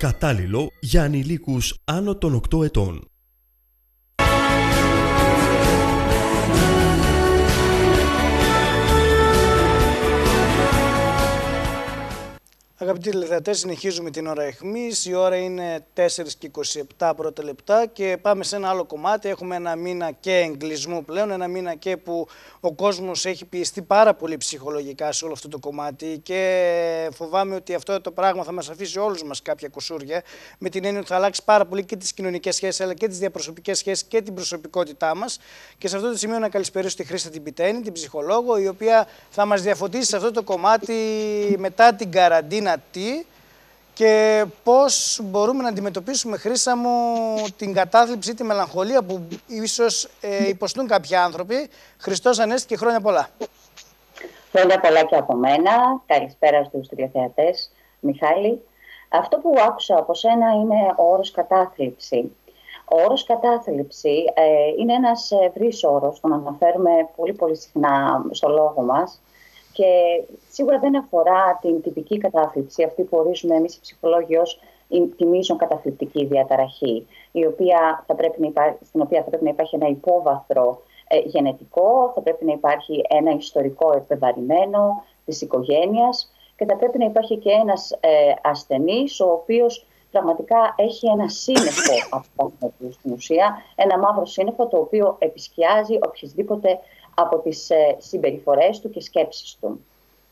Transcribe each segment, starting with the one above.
Κατάλληλο για ανηλίκους άνω των 8 ετών. Αγαπητοί τηλεθεατές, συνεχίζουμε την ώρα αιχμής. Η ώρα είναι 4:27 πρώτα λεπτά και πάμε σε ένα άλλο κομμάτι. Έχουμε ένα μήνα και εγκλισμού πλέον, ένα μήνα και που ο κόσμος έχει πιεστεί πάρα πολύ ψυχολογικά σε όλο αυτό το κομμάτι και φοβάμαι ότι αυτό το πράγμα θα μας αφήσει όλους μας κάποια κουσούρια, με την έννοια ότι θα αλλάξει πάρα πολύ και τις κοινωνικές σχέσεις αλλά και τις διαπροσωπικές σχέσεις και την προσωπικότητά μας. Και σε αυτό το σημείο να καλησπερίσω τη Χρήστα την Πιτένη, την ψυχολόγο, η οποία θα μας διαφωτίσει σε αυτό το κομμάτι μετά την καραντίνα και πώς μπορούμε να αντιμετωπίσουμε, Χρύσα μου, την κατάθλιψη ή τη μελαγχολία που ίσως υποστούν κάποιοι άνθρωποι. Χριστός Ανέστη και χρόνια πολλά. Χρόνια πολλά και από μένα. Καλησπέρα στους τηλεθεατές, Μιχάλη. Αυτό που άκουσα από σένα είναι ο όρος κατάθλιψη. Ο όρος κατάθλιψη είναι ένας ευρύς όρος, τον αναφέρουμε πολύ συχνά στο λόγο μας. Και σίγουρα δεν αφορά την τυπική κατάθλιψη, αυτή που ορίζουμε εμείς οι ψυχολόγοι ως τη μείζον καταθλιπτική διαταραχή, στην οποία θα πρέπει να υπάρχει ένα υπόβαθρο γενετικό, θα πρέπει να υπάρχει ένα ιστορικό επιβαρημένο της οικογένειας και θα πρέπει να υπάρχει και ένας ασθενής, ο οποίος πραγματικά έχει ένα σύννεφο από στην ουσία, ένα μαύρο σύννεφο το οποίο επισκιάζει οποιασδήποτε από τις συμπεριφορές του και σκέψεις του.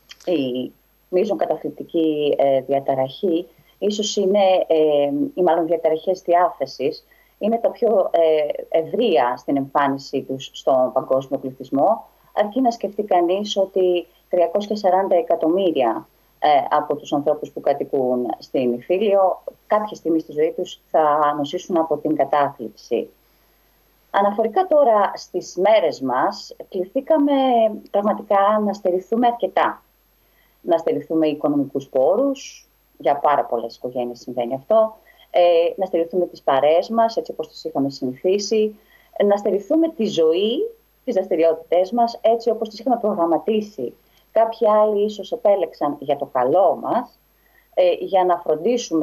Η μείζον καταθλιπτική διαταραχή ίσως είναι, ή μάλλον διαταραχές διάθεσης, είναι τα πιο ευρεία στην εμφάνισή τους στον παγκόσμιο πληθυσμό, αρκεί να σκεφτεί κανείς ότι 340 εκατομμύρια από τους ανθρώπους που κατοικούν στην Ιφίλιο κάποια στιγμή στη ζωή τους θα νοσήσουν από την κατάθλιψη. Αναφορικά τώρα στις μέρες μας, κληθήκαμε πραγματικά να στερηθούμε αρκετά. Να στερηθούμε οικονομικούς πόρους, για πάρα πολλές οικογένειες συμβαίνει αυτό, να στερηθούμε τις παρέες μας, έτσι όπως τις είχαμε συνηθίσει, να στερηθούμε τη ζωή, τις δραστηριότητές μας, έτσι όπως τις είχαμε προγραμματίσει. Κάποιοι άλλοι ίσως επέλεξαν για το καλό μας, για να φροντίσουμε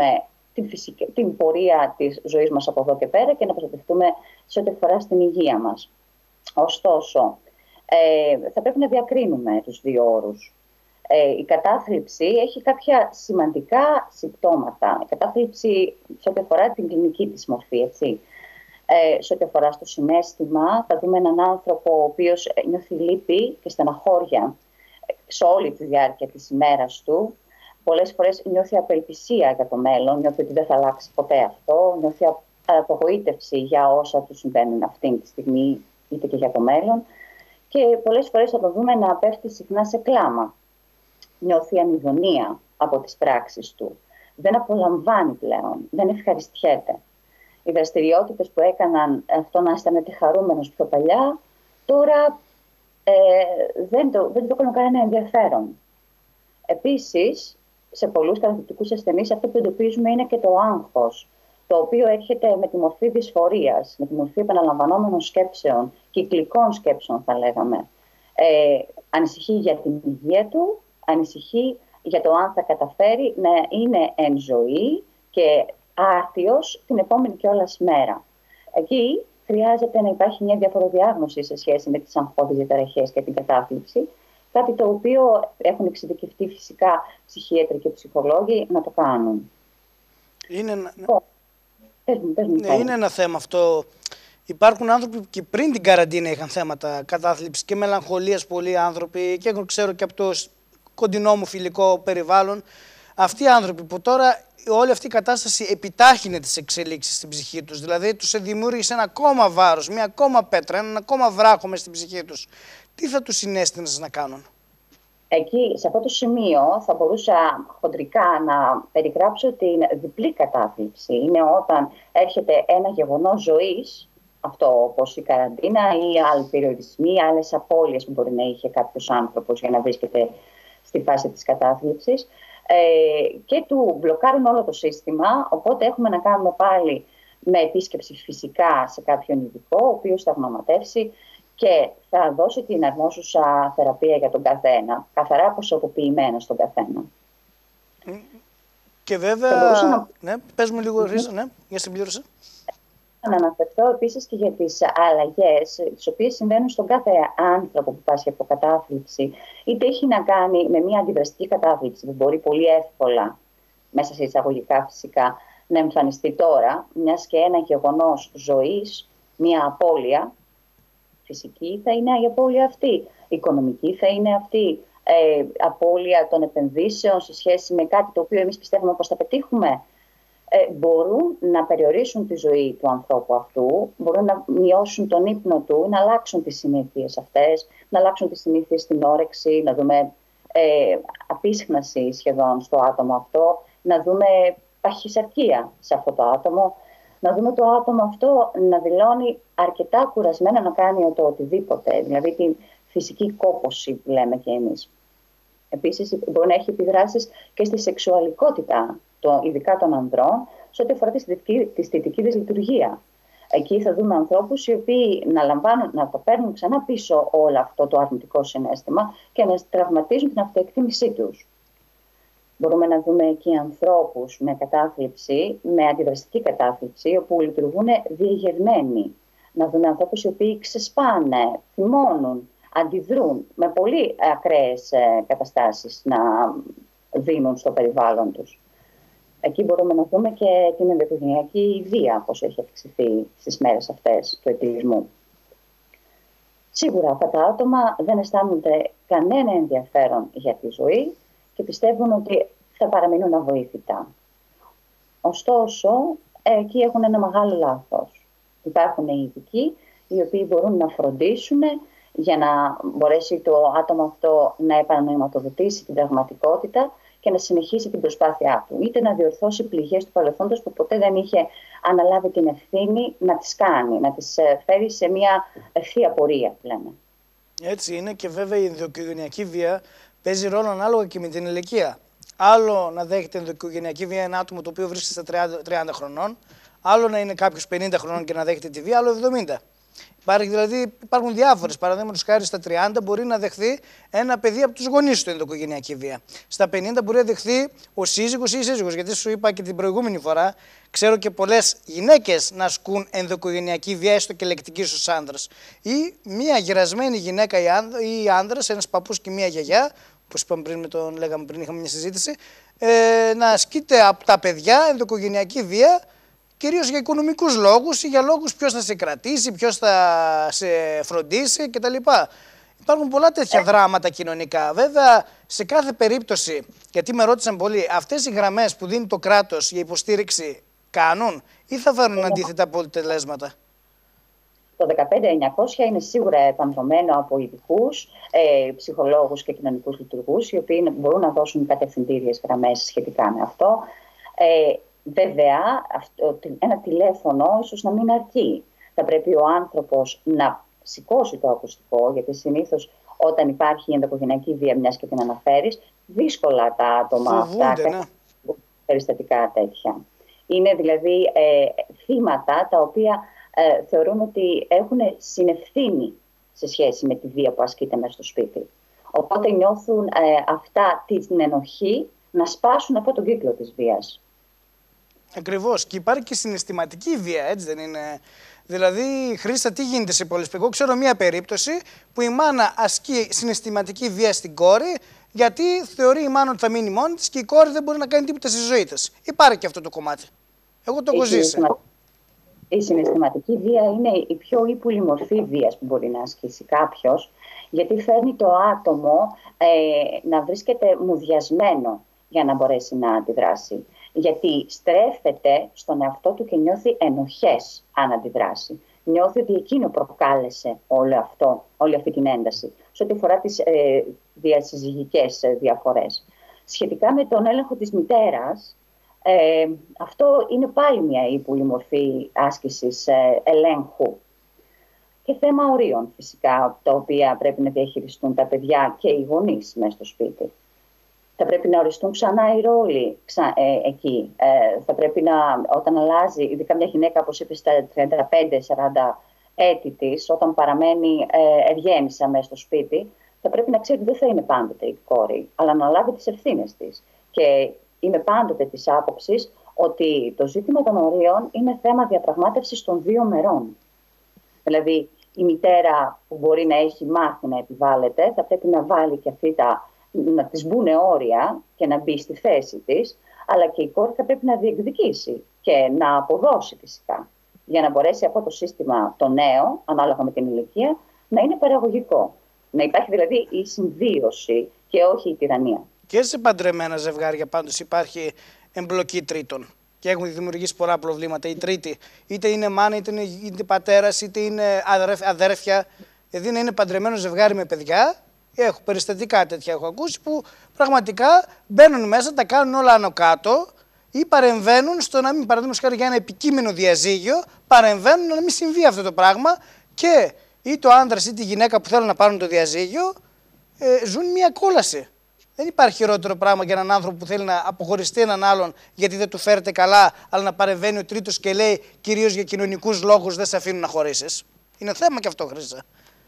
την πορεία της ζωής μας από εδώ και πέρα και να προστατευτούμε σε ό,τι αφορά στην υγεία μας. Ωστόσο, θα πρέπει να διακρίνουμε τους δύο όρους. Η κατάθλιψη έχει κάποια σημαντικά συμπτώματα. Η κατάθλιψη σε ό,τι αφορά την κλινική της μορφή, έτσι. Σε ό,τι αφορά στο συναίσθημα, θα δούμε έναν άνθρωπο ο οποίος νιώθει λύπη και στεναχώρια σε όλη τη διάρκεια της ημέρας του. Πολλές φορές νιώθει απελπισία για το μέλλον, νιώθει ότι δεν θα αλλάξει ποτέ αυτό, νιώθει απογοήτευση για όσα του συμβαίνουν αυτή τη στιγμή, είτε και για το μέλλον. Και πολλές φορές θα το δούμε να πέφτει συχνά σε κλάμα. Νιώθει ανιδονία από τις πράξεις του. Δεν απολαμβάνει πλέον, δεν ευχαριστιέται. Οι δραστηριότητες που έκαναν αυτό να αισθάνεται χαρούμενος πιο παλιά, τώρα δεν το έκαναν κανένα ενδιαφέρον. Επίσης, σε πολλούς καταθλιπτικούς ασθενείς αυτό που εντοπίζουμε είναι και το άγχος, το οποίο έρχεται με τη μορφή δυσφορίας, με τη μορφή επαναλαμβανόμενων σκέψεων, κυκλικών σκέψεων θα λέγαμε. Ανησυχεί για την υγεία του, ανησυχεί για το αν θα καταφέρει να είναι εν ζωή και άρτιος την επόμενη κιόλας μέρα. Εκεί χρειάζεται να υπάρχει μια διαφοροδιάγνωση σε σχέση με τις αγχώδεις διαταραχές και την κατάθλιψη, κάτι το οποίο έχουν εξειδικευτεί φυσικά ψυχίατροι και ψυχολόγοι να το κάνουν. Είναι ένα θέμα αυτό. Υπάρχουν άνθρωποι που και πριν την καραντίνα είχαν θέματα κατάθλιψης και μελαγχολίας, πολλοί άνθρωποι, και ξέρω και από το κοντινό μου φιλικό περιβάλλον. Αυτοί οι άνθρωποι που τώρα όλη αυτή η κατάσταση επιτάχυνε τις εξελίξεις στην ψυχή τους, δηλαδή τους δημιούργησε ένα ακόμα βάρος, μια ακόμα πέτρα, ένα ακόμα βράχο μες στην ψυχή τους. Τι θα τους συνέστηνε να κάνουν? Εκεί, σε αυτό το σημείο, θα μπορούσα χοντρικά να περιγράψω την διπλή κατάθλιψη. Είναι όταν έρχεται ένα γεγονός ζωής, αυτό όπως η καραντίνα ή άλλοι περιορισμοί, άλλες απώλειες που μπορεί να είχε κάποιος άνθρωπος για να βρίσκεται στη φάση της κατάθλιψης, και του μπλοκάρουν όλο το σύστημα, οπότε έχουμε να κάνουμε πάλι με επίσκεψη φυσικά σε κάποιον ειδικό, ο οποίος θα γνωματεύσει και θα δώσει την αρμόζουσα θεραπεία για τον καθένα, καθαρά προσωποποιημένα στον καθένα. Και βέβαια, ναι, πες μου λίγο, Χρήστο, ναι, για συμπλήρωση. Να αναφερθώ επίσης και για τις αλλαγές, τις οποίες συμβαίνουν στον κάθε άνθρωπο που πάσχει από κατάθλιψη, είτε έχει να κάνει με μια αντιδραστική κατάθλιψη που μπορεί πολύ εύκολα, μέσα σε εισαγωγικά φυσικά, να εμφανιστεί τώρα, μιας και ένα γεγονός ζωής, μια απώλεια φυσική θα είναι η απώλεια αυτή, οικονομική θα είναι αυτή, απώλεια των επενδύσεων σε σχέση με κάτι το οποίο εμείς πιστεύουμε πως θα πετύχουμε. Μπορούν να περιορίσουν τη ζωή του ανθρώπου αυτού, μπορούν να μειώσουν τον ύπνο του, να αλλάξουν τις συνήθειες αυτές, να αλλάξουν τις συνήθειες στην όρεξη, να δούμε απίσχναση σχεδόν στο άτομο αυτό, να δούμε παχυσαρκία σε αυτό το άτομο, να δούμε το άτομο αυτό να δηλώνει αρκετά κουρασμένο να κάνει το οτιδήποτε, δηλαδή τη φυσική κόπωση που λέμε και εμείς. Επίσης μπορεί να έχει επιδράσεις και στη σεξουαλικότητα, ειδικά των ανδρών, σε ό,τι αφορά τη αισθητική δυσλειτουργία. Εκεί θα δούμε ανθρώπους οι οποίοι να το παίρνουν ξανά πίσω όλο αυτό το αρνητικό συναίσθημα και να τραυματίζουν την αυτοεκτίμησή τους. Μπορούμε να δούμε εκεί ανθρώπους με κατάθλιψη, με αντιδραστική κατάθλιψη, όπου λειτουργούν διεγερμένοι. Να δούμε ανθρώπους οι οποίοι ξεσπάνε, θυμώνουν, αντιδρούν με πολύ ακραίες καταστάσεις να δίνουν στο περιβάλλον τους. Εκεί μπορούμε να δούμε και την ενδοοικογενειακή βία, πώς έχει αυξηθεί στις μέρες αυτές του ετυλισμού. Σίγουρα αυτά τα άτομα δεν αισθάνονται κανένα ενδιαφέρον για τη ζωή και πιστεύουν ότι θα παραμείνουν αβοήθητα. Ωστόσο, εκεί έχουν ένα μεγάλο λάθος. Υπάρχουν οι ειδικοί οι οποίοι μπορούν να φροντίσουν για να μπορέσει το άτομο αυτό να επανανοηματοδοτήσει την πραγματικότητα και να συνεχίσει την προσπάθειά του, είτε να διορθώσει πληγές του παρελθόντος που ποτέ δεν είχε αναλάβει την ευθύνη να τις κάνει, να τις φέρει σε μια ευθεία πορεία, λέμε. Έτσι είναι, και βέβαια η ενδοοικογενειακή βία παίζει ρόλο ανάλογα και με την ηλικία. Άλλο να δέχεται ενδοοικογενειακή βία ένα άτομο το οποίο βρίσκεται στα 30 χρονών, άλλο να είναι κάποιος 50 χρονών και να δέχεται τη βία, άλλο 70. Υπάρχουν διάφορες. Παραδείγματος χάρη, στα 30 μπορεί να δεχθεί ένα παιδί από τους γονείς του ενδοοικογενειακή βία. Στα 50 μπορεί να δεχθεί ο σύζυγος ή η σύζυγος. Γιατί σου είπα και την προηγούμενη φορά, ξέρω και πολλές γυναίκες να ασκούν ενδοοικογενειακή βία, έστω και λεκτική στους άνδρες. Ή μια γερασμένη γυναίκα ή άνδρας, ένας παππούς και μια γιαγιά, όπως είπαμε πριν, λέγαμε πριν, είχαμε μια συζήτηση, να ασκείται από τα παιδιά ενδοοικογενειακή βία. Κυρίως για οικονομικούς λόγους ή για λόγους ποιος θα σε κρατήσει, ποιος θα σε φροντίσει κτλ. Υπάρχουν πολλά τέτοια δράματα κοινωνικά. Βέβαια, σε κάθε περίπτωση, γιατί με ρώτησαν πολλοί, αυτές οι γραμμές που δίνει το κράτος για υποστήριξη κάνουν ή θα φέρουν αντίθετα αποτελέσματα? Το 15900 είναι σίγουρα επανδρομένο από ειδικούς, ψυχολόγους και κοινωνικούς λειτουργούς, οι οποίοι μπορούν να δώσουν κατευθυντήριες γραμμές σχετικά με αυτό. Βέβαια, ένα τηλέφωνο ίσως να μην αρκεί. Θα πρέπει ο άνθρωπος να σηκώσει το ακουστικό, γιατί συνήθως όταν υπάρχει ενδοοικογενειακή βία, μιας και την αναφέρεις, δύσκολα τα άτομα αυτά περιστατικά τέτοια. Είναι δηλαδή θύματα τα οποία θεωρούν ότι έχουν συνευθύνη σε σχέση με τη βία που ασκείται μέσα στο σπίτι. Οπότε νιώθουν αυτά την ενοχή να σπάσουν από τον κύκλο της βίας. Ακριβώς. Και υπάρχει και συναισθηματική βία, έτσι δεν είναι? Δηλαδή, Χρήστα, τι γίνεται σε πολλές περιπτώσεις? Εγώ ξέρω μία περίπτωση που η μάνα ασκεί συναισθηματική βία στην κόρη, γιατί θεωρεί η μάνα ότι θα μείνει μόνη της και η κόρη δεν μπορεί να κάνει τίποτα στη ζωή της. Υπάρχει και αυτό το κομμάτι. Εγώ το έχω ζήσει. Η συναισθηματική βία είναι η πιο ύπουλη μορφή βίας που μπορεί να ασκήσει κάποιος, γιατί φέρνει το άτομο να βρίσκεται μουδιασμένο για να μπορέσει να αντιδράσει. Γιατί στρέφεται στον εαυτό του και νιώθει ενοχές αν αντιδράσει. Νιώθει ότι εκείνο προκάλεσε όλη αυτή την ένταση, σε ό,τι αφορά τις διασυζυγικές διαφορές. Σχετικά με τον έλεγχο της μητέρας, αυτό είναι πάλι μια ύπουλη μορφή άσκησης ελέγχου. Και θέμα ορίων φυσικά, τα οποία πρέπει να διαχειριστούν τα παιδιά και οι γονείς μέσα στο σπίτι. Θα πρέπει να οριστούν ξανά οι ρόλοι εκεί. Θα πρέπει όταν αλλάζει, ειδικά μια γυναίκα, όπως είπε, στα 35-40 έτη της, όταν παραμένει ευγέννησα μέσα στο σπίτι, θα πρέπει να ξέρει ότι δεν θα είναι πάντοτε η κόρη, αλλά να λάβει τις ευθύνες της. Και είμαι πάντοτε της άποψης ότι το ζήτημα των ορίων είναι θέμα διαπραγμάτευσης των δύο μερών. Δηλαδή, η μητέρα που μπορεί να έχει μάθει να επιβάλλεται, θα πρέπει να βάλει και αυτή να της μπουν όρια και να μπει στη θέση της, αλλά και η κόρη θα πρέπει να διεκδικήσει και να αποδώσει φυσικά, για να μπορέσει αυτό το σύστημα το νέο, ανάλογα με την ηλικία, να είναι παραγωγικό. Να υπάρχει δηλαδή η συμβίωση και όχι η τυραννία. Και σε παντρεμένα ζευγάρια πάντως υπάρχει εμπλοκή τρίτων και έχουν δημιουργήσει πολλά προβλήματα. Η τρίτη, είτε είναι μάνα, είτε είναι πατέρας, είτε είναι αδέρφια. Δηλαδή να είναι παντρεμένο ζευγάρι με παιδιά. Έχω περιστατικά τέτοια, έχω ακούσει, που πραγματικά μπαίνουν μέσα, τα κάνουν όλα άνω κάτω ή παρεμβαίνουν στο να μην, παραδείγματος χάρη για ένα επικείμενο διαζύγιο, παρεμβαίνουν να μην συμβεί αυτό το πράγμα και είτε ο άντρας είτε η γυναίκα που θέλουν να πάρουν το διαζύγιο ζουν μια κόλαση. Δεν υπάρχει χειρότερο πράγμα για έναν άνθρωπο που θέλει να αποχωριστεί έναν άλλον γιατί δεν του φέρεται καλά, αλλά να παρεμβαίνει ο τρίτος και λέει κυρίως για κοινωνικούς λόγους δεν σε αφήνουν να χωρίσεις. Είναι θέμα και αυτό, Χρύσα.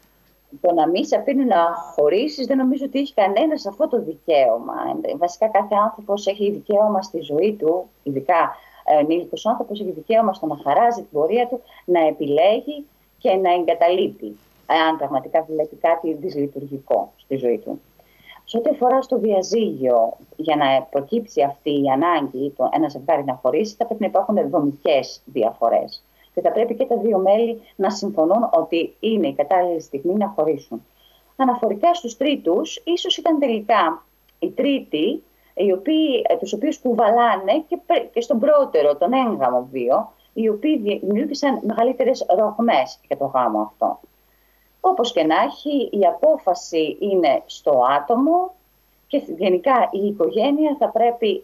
Το να μην σε αφήνουν να χωρίσεις δεν νομίζω ότι έχει κανένας αυτό το δικαίωμα. Βασικά κάθε άνθρωπος έχει δικαίωμα στη ζωή του, ειδικά ο ενήλικος άνθρωπος έχει δικαίωμα στο να χαράζει την πορεία του, να επιλέγει και να εγκαταλείπει, αν πραγματικά βλέπει κάτι δυσλειτουργικό στη ζωή του. Σε ό,τι αφορά στο διαζύγιο, για να προκύψει αυτή η ανάγκη, ένα ζευγάρι να χωρίσει, θα πρέπει να υπάρχουν δομικές διαφορές. Και θα πρέπει και τα δύο μέλη να συμφωνούν ότι είναι η κατάλληλη στιγμή να χωρίσουν. Αναφορικά στους τρίτους, ίσως ήταν τελικά οι τρίτοι, τους οποίους κουβαλάνε και στον πρώτερο, τον έγγαμο βίο, οι οποίοι δημιούργησαν μεγαλύτερες ρογμές για το γάμο αυτό. Όπως και να έχει, η απόφαση είναι στο άτομο και γενικά η οικογένεια θα πρέπει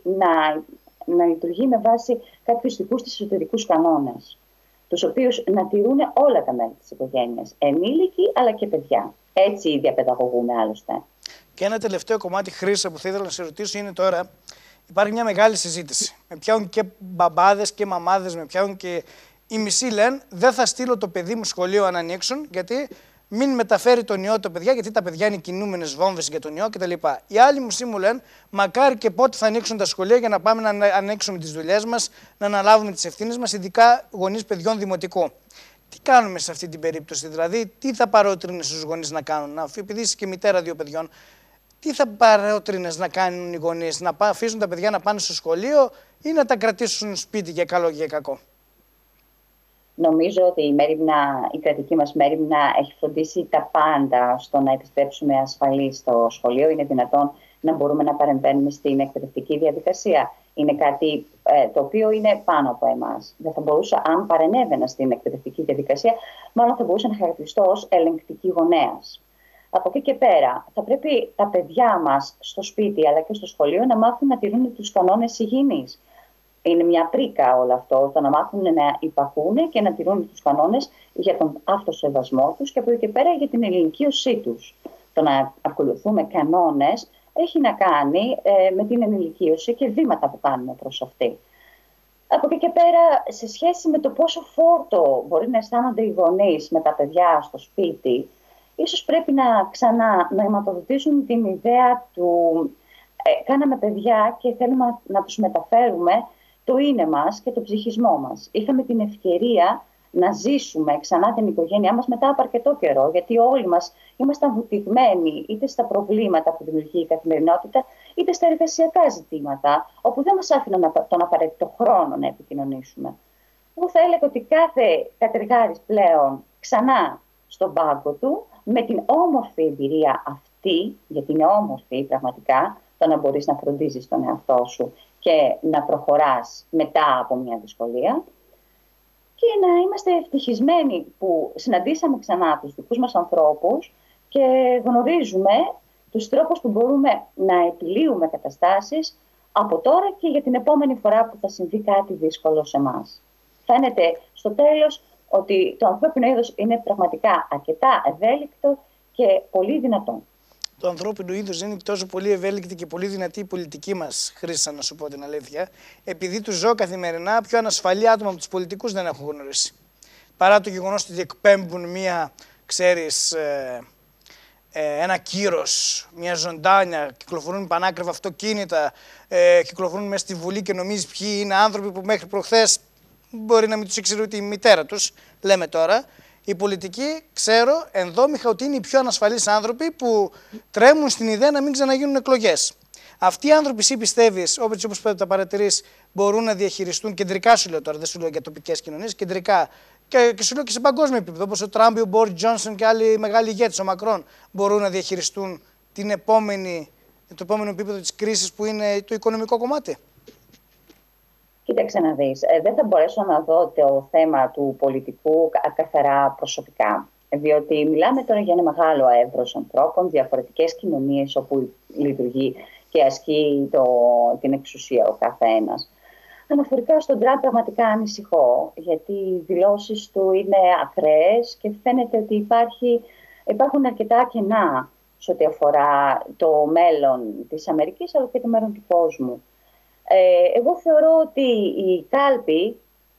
να λειτουργεί με βάση κάποιους δικούς της εσωτερικούς κανόνες, τους οποίους να τηρούν όλα τα μέλη της οικογένειας, ενήλικοι αλλά και παιδιά. Έτσι διαπαιδαγωγούμε άλλωστε. Και ένα τελευταίο κομμάτι, Χρύσα, που θα ήθελα να σε ρωτήσω είναι τώρα, υπάρχει μια μεγάλη συζήτηση. Με πιάνουν και μπαμπάδες και μαμάδες, με πιάνουν και οι μισοί λένε δεν θα στείλω το παιδί μου σχολείο αν ανοίξουν, γιατί μην μεταφέρει τον ιό τα παιδιά, γιατί τα παιδιά είναι κινούμενες βόμβες για τον ιό κτλ. Οι άλλοι μισοί μου λένε μακάρι και πότε θα ανοίξουν τα σχολεία για να πάμε να ανοίξουμε τις δουλειές μας, να αναλάβουμε τις ευθύνες μας, ειδικά γονείς παιδιών δημοτικού. Τι κάνουμε σε αυτή την περίπτωση, δηλαδή, τι θα παρότρινες στους γονείς να κάνουν, επειδή είσαι και μητέρα δύο παιδιών, τι θα παρότρινες να κάνουν οι γονείς, να αφήσουν τα παιδιά να πάνε στο σχολείο ή να τα κρατήσουν σπίτι για καλό και για κακό? Νομίζω ότι η κρατική μας μέριμνα έχει φροντίσει τα πάντα στο να επιστρέψουμε ασφαλείς στο σχολείο. Είναι δυνατόν να μπορούμε να παρεμβαίνουμε στην εκπαιδευτική διαδικασία. Είναι κάτι το οποίο είναι πάνω από εμάς. Δεν θα μπορούσα, αν παρενέβαινα στην εκπαιδευτική διαδικασία, μάλλον θα μπορούσα να χαρακτηριστώ ως ελεγκτική γονέας. Από εκεί και πέρα, θα πρέπει τα παιδιά μας στο σπίτι αλλά και στο σχολείο να μάθουν να τηρούν τους κανόνες υγιεινής. Είναι μια πρίκα όλο αυτό, το να μάθουν να υπακούν και να τηρούν τους κανόνες για τον αυτοσεβασμό τους και από εκεί και πέρα για την ενηλικίωσή τους. Το να ακολουθούμε κανόνες έχει να κάνει με την ενηλικίωση και βήματα που κάνουμε προς αυτή. Από εκεί και πέρα, σε σχέση με το πόσο φόρτο μπορεί να αισθάνονται οι γονείς με τα παιδιά στο σπίτι, ίσως πρέπει να νοηματοδοτήσουν την ιδέα του κάναμε παιδιά και θέλουμε να τους μεταφέρουμε το είναι μας και το ψυχισμό μας. Είχαμε την ευκαιρία να ζήσουμε ξανά την οικογένειά μας μετά από αρκετό καιρό, γιατί όλοι μας ήμασταν βουτυγμένοι είτε στα προβλήματα που δημιουργεί η καθημερινότητα, είτε στα εργασιακά ζητήματα, όπου δεν μας άφηναν τον απαραίτητο χρόνο να επικοινωνήσουμε. Εγώ θα έλεγα ότι κάθε κατεργάρης πλέον ξανά στον πάγκο του, με την όμορφη εμπειρία αυτή, γιατί είναι όμορφη πραγματικά, το να μπορείς να φροντίζεις τον εαυτό σου και να προχωράς μετά από μια δυσκολία, και να είμαστε ευτυχισμένοι που συναντήσαμε ξανά τους δικούς μας ανθρώπους και γνωρίζουμε τους τρόπους που μπορούμε να επιλύουμε καταστάσεις από τώρα και για την επόμενη φορά που θα συμβεί κάτι δύσκολο σε εμάς. Φαίνεται στο τέλος ότι το ανθρώπινο είδος είναι πραγματικά αρκετά ευέλικτο και πολύ δυνατό. Το ανθρώπινο είδος είναι τόσο πολύ ευέλικτη και πολύ δυνατή η πολιτική μας, Χρύσα, να σου πω την αλήθεια, επειδή τους ζω καθημερινά, πιο ανασφαλή άτομα από τους πολιτικούς δεν έχω γνωρίσει. Παρά το γεγονός ότι εκπέμπουν μία, ξέρεις, ένα κύρος, μια ζωντάνια, κυκλοφορούν πανάκριβα αυτοκίνητα, κυκλοφορούν μέσα στη Βουλή και νομίζεις ποιοι είναι άνθρωποι που μέχρι προχθές μπορεί να μην τους ήξερε ούτε η μητέρα τους, λέμε τώρα. Οι πολιτικοί, ξέρω ενδόμηχα ότι είναι οι πιο ανασφαλείς άνθρωποι που τρέμουν στην ιδέα να μην ξαναγίνουν εκλογές. Αυτοί οι άνθρωποι, εσύ πιστεύεις, όπως τα παρατηρείς, μπορούν να διαχειριστούν κεντρικά, σου λέω τώρα, δεν σου λέω για τοπικές κοινωνίες, κεντρικά και σου λέω και σε παγκόσμιο επίπεδο, όπως ο Τραμπ, ο Μπόρις Τζόνσον και άλλοι μεγάλοι ηγέτες, ο Μακρόν, μπορούν να διαχειριστούν το επόμενο επίπεδο της κρίσης που είναι το οικονομικό κομμάτι? Κοίταξε να δεις, δεν θα μπορέσω να δω το θέμα του πολιτικού καθαρά προσωπικά. Διότι μιλάμε τώρα για ένα μεγάλο εύρος ανθρώπων, διαφορετικές κοινωνίες όπου λειτουργεί και ασκεί την εξουσία ο καθένας. Αναφορικά στον Τραμπ πραγματικά ανησυχώ, γιατί οι δηλώσεις του είναι ακραίες και φαίνεται ότι υπάρχουν αρκετά κενά σε ό,τι αφορά το μέλλον της Αμερικής αλλά και το μέλλον του κόσμου. Εγώ θεωρώ ότι η κάλπη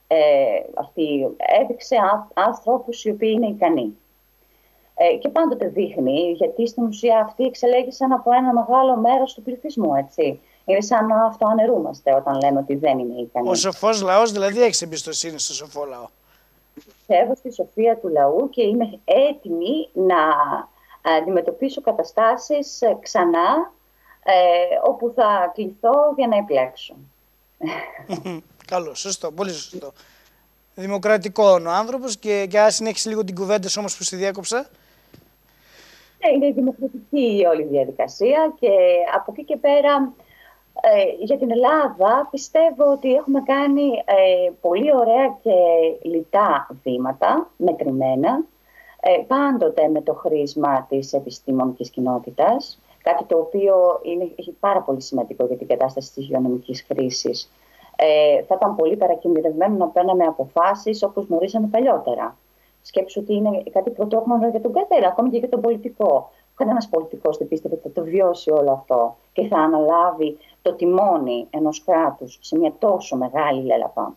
αυτή έδειξε άνθρωπους οι οποίοι είναι ικανοί. Και πάντοτε δείχνει, γιατί στην ουσία αυτοί εξελέγησαν από ένα μεγάλο μέρος του πληθυσμού, έτσι. Είναι σαν να αυτοαναιρούμαστε όταν λέμε ότι δεν είναι ικανοί. Ο σοφός λαός δηλαδή έχεις εμπιστοσύνη στο σοφό λαό? Πιστεύω στη σοφία του λαού και είμαι έτοιμη να αντιμετωπίσω καταστάσεις ξανά όπου θα κληθώ για να επιλέξω. Καλό, σωστό, πολύ σωστό. Δημοκρατικό ο άνθρωπος και ας συνέχισε λίγο την κουβέντα όμως που στη διάκοψα. Είναι δημοκρατική η όλη διαδικασία και από εκεί και πέρα για την Ελλάδα πιστεύω ότι έχουμε κάνει πολύ ωραία και λιτά βήματα, μετρημένα, πάντοτε με το χρήσμα της επιστημονικής κοινότητας, κάτι το οποίο έχει πάρα πολύ σημαντικό για την κατάσταση της υγειονομικής κρίσης. Θα ήταν πολύ παρακινδυνευμένο να παίρναμε αποφάσεις όπως γνωρίζαμε παλιότερα. Σκέψου ότι είναι κάτι πρωτόγνωρο για τον καθένα, ακόμη και για τον πολιτικό. Κανένας πολιτικός δεν πίστευε ότι θα το βιώσει όλο αυτό και θα αναλάβει το τιμόνι ενός κράτους σε μια τόσο μεγάλη λέλαπα.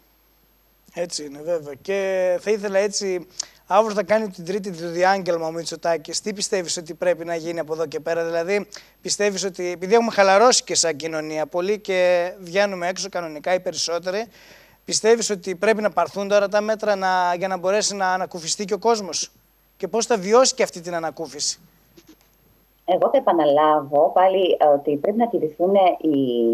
Έτσι είναι βέβαια. Και θα ήθελα έτσι, αύριο θα κάνει την Τρίτη το διάγγελμα ο Μητσοτάκης. Τι πιστεύεις ότι πρέπει να γίνει από εδώ και πέρα? Δηλαδή, πιστεύεις ότι επειδή έχουμε χαλαρώσει και σαν κοινωνία πολύ και βγαίνουμε έξω κανονικά οι περισσότεροι, πιστεύεις ότι πρέπει να πάρθουν τώρα τα μέτρα για να μπορέσει να ανακουφιστεί και ο κόσμος? Και πώς θα βιώσει και αυτή την ανακούφιση? Εγώ θα επαναλάβω πάλι ότι πρέπει να τηρηθούν οι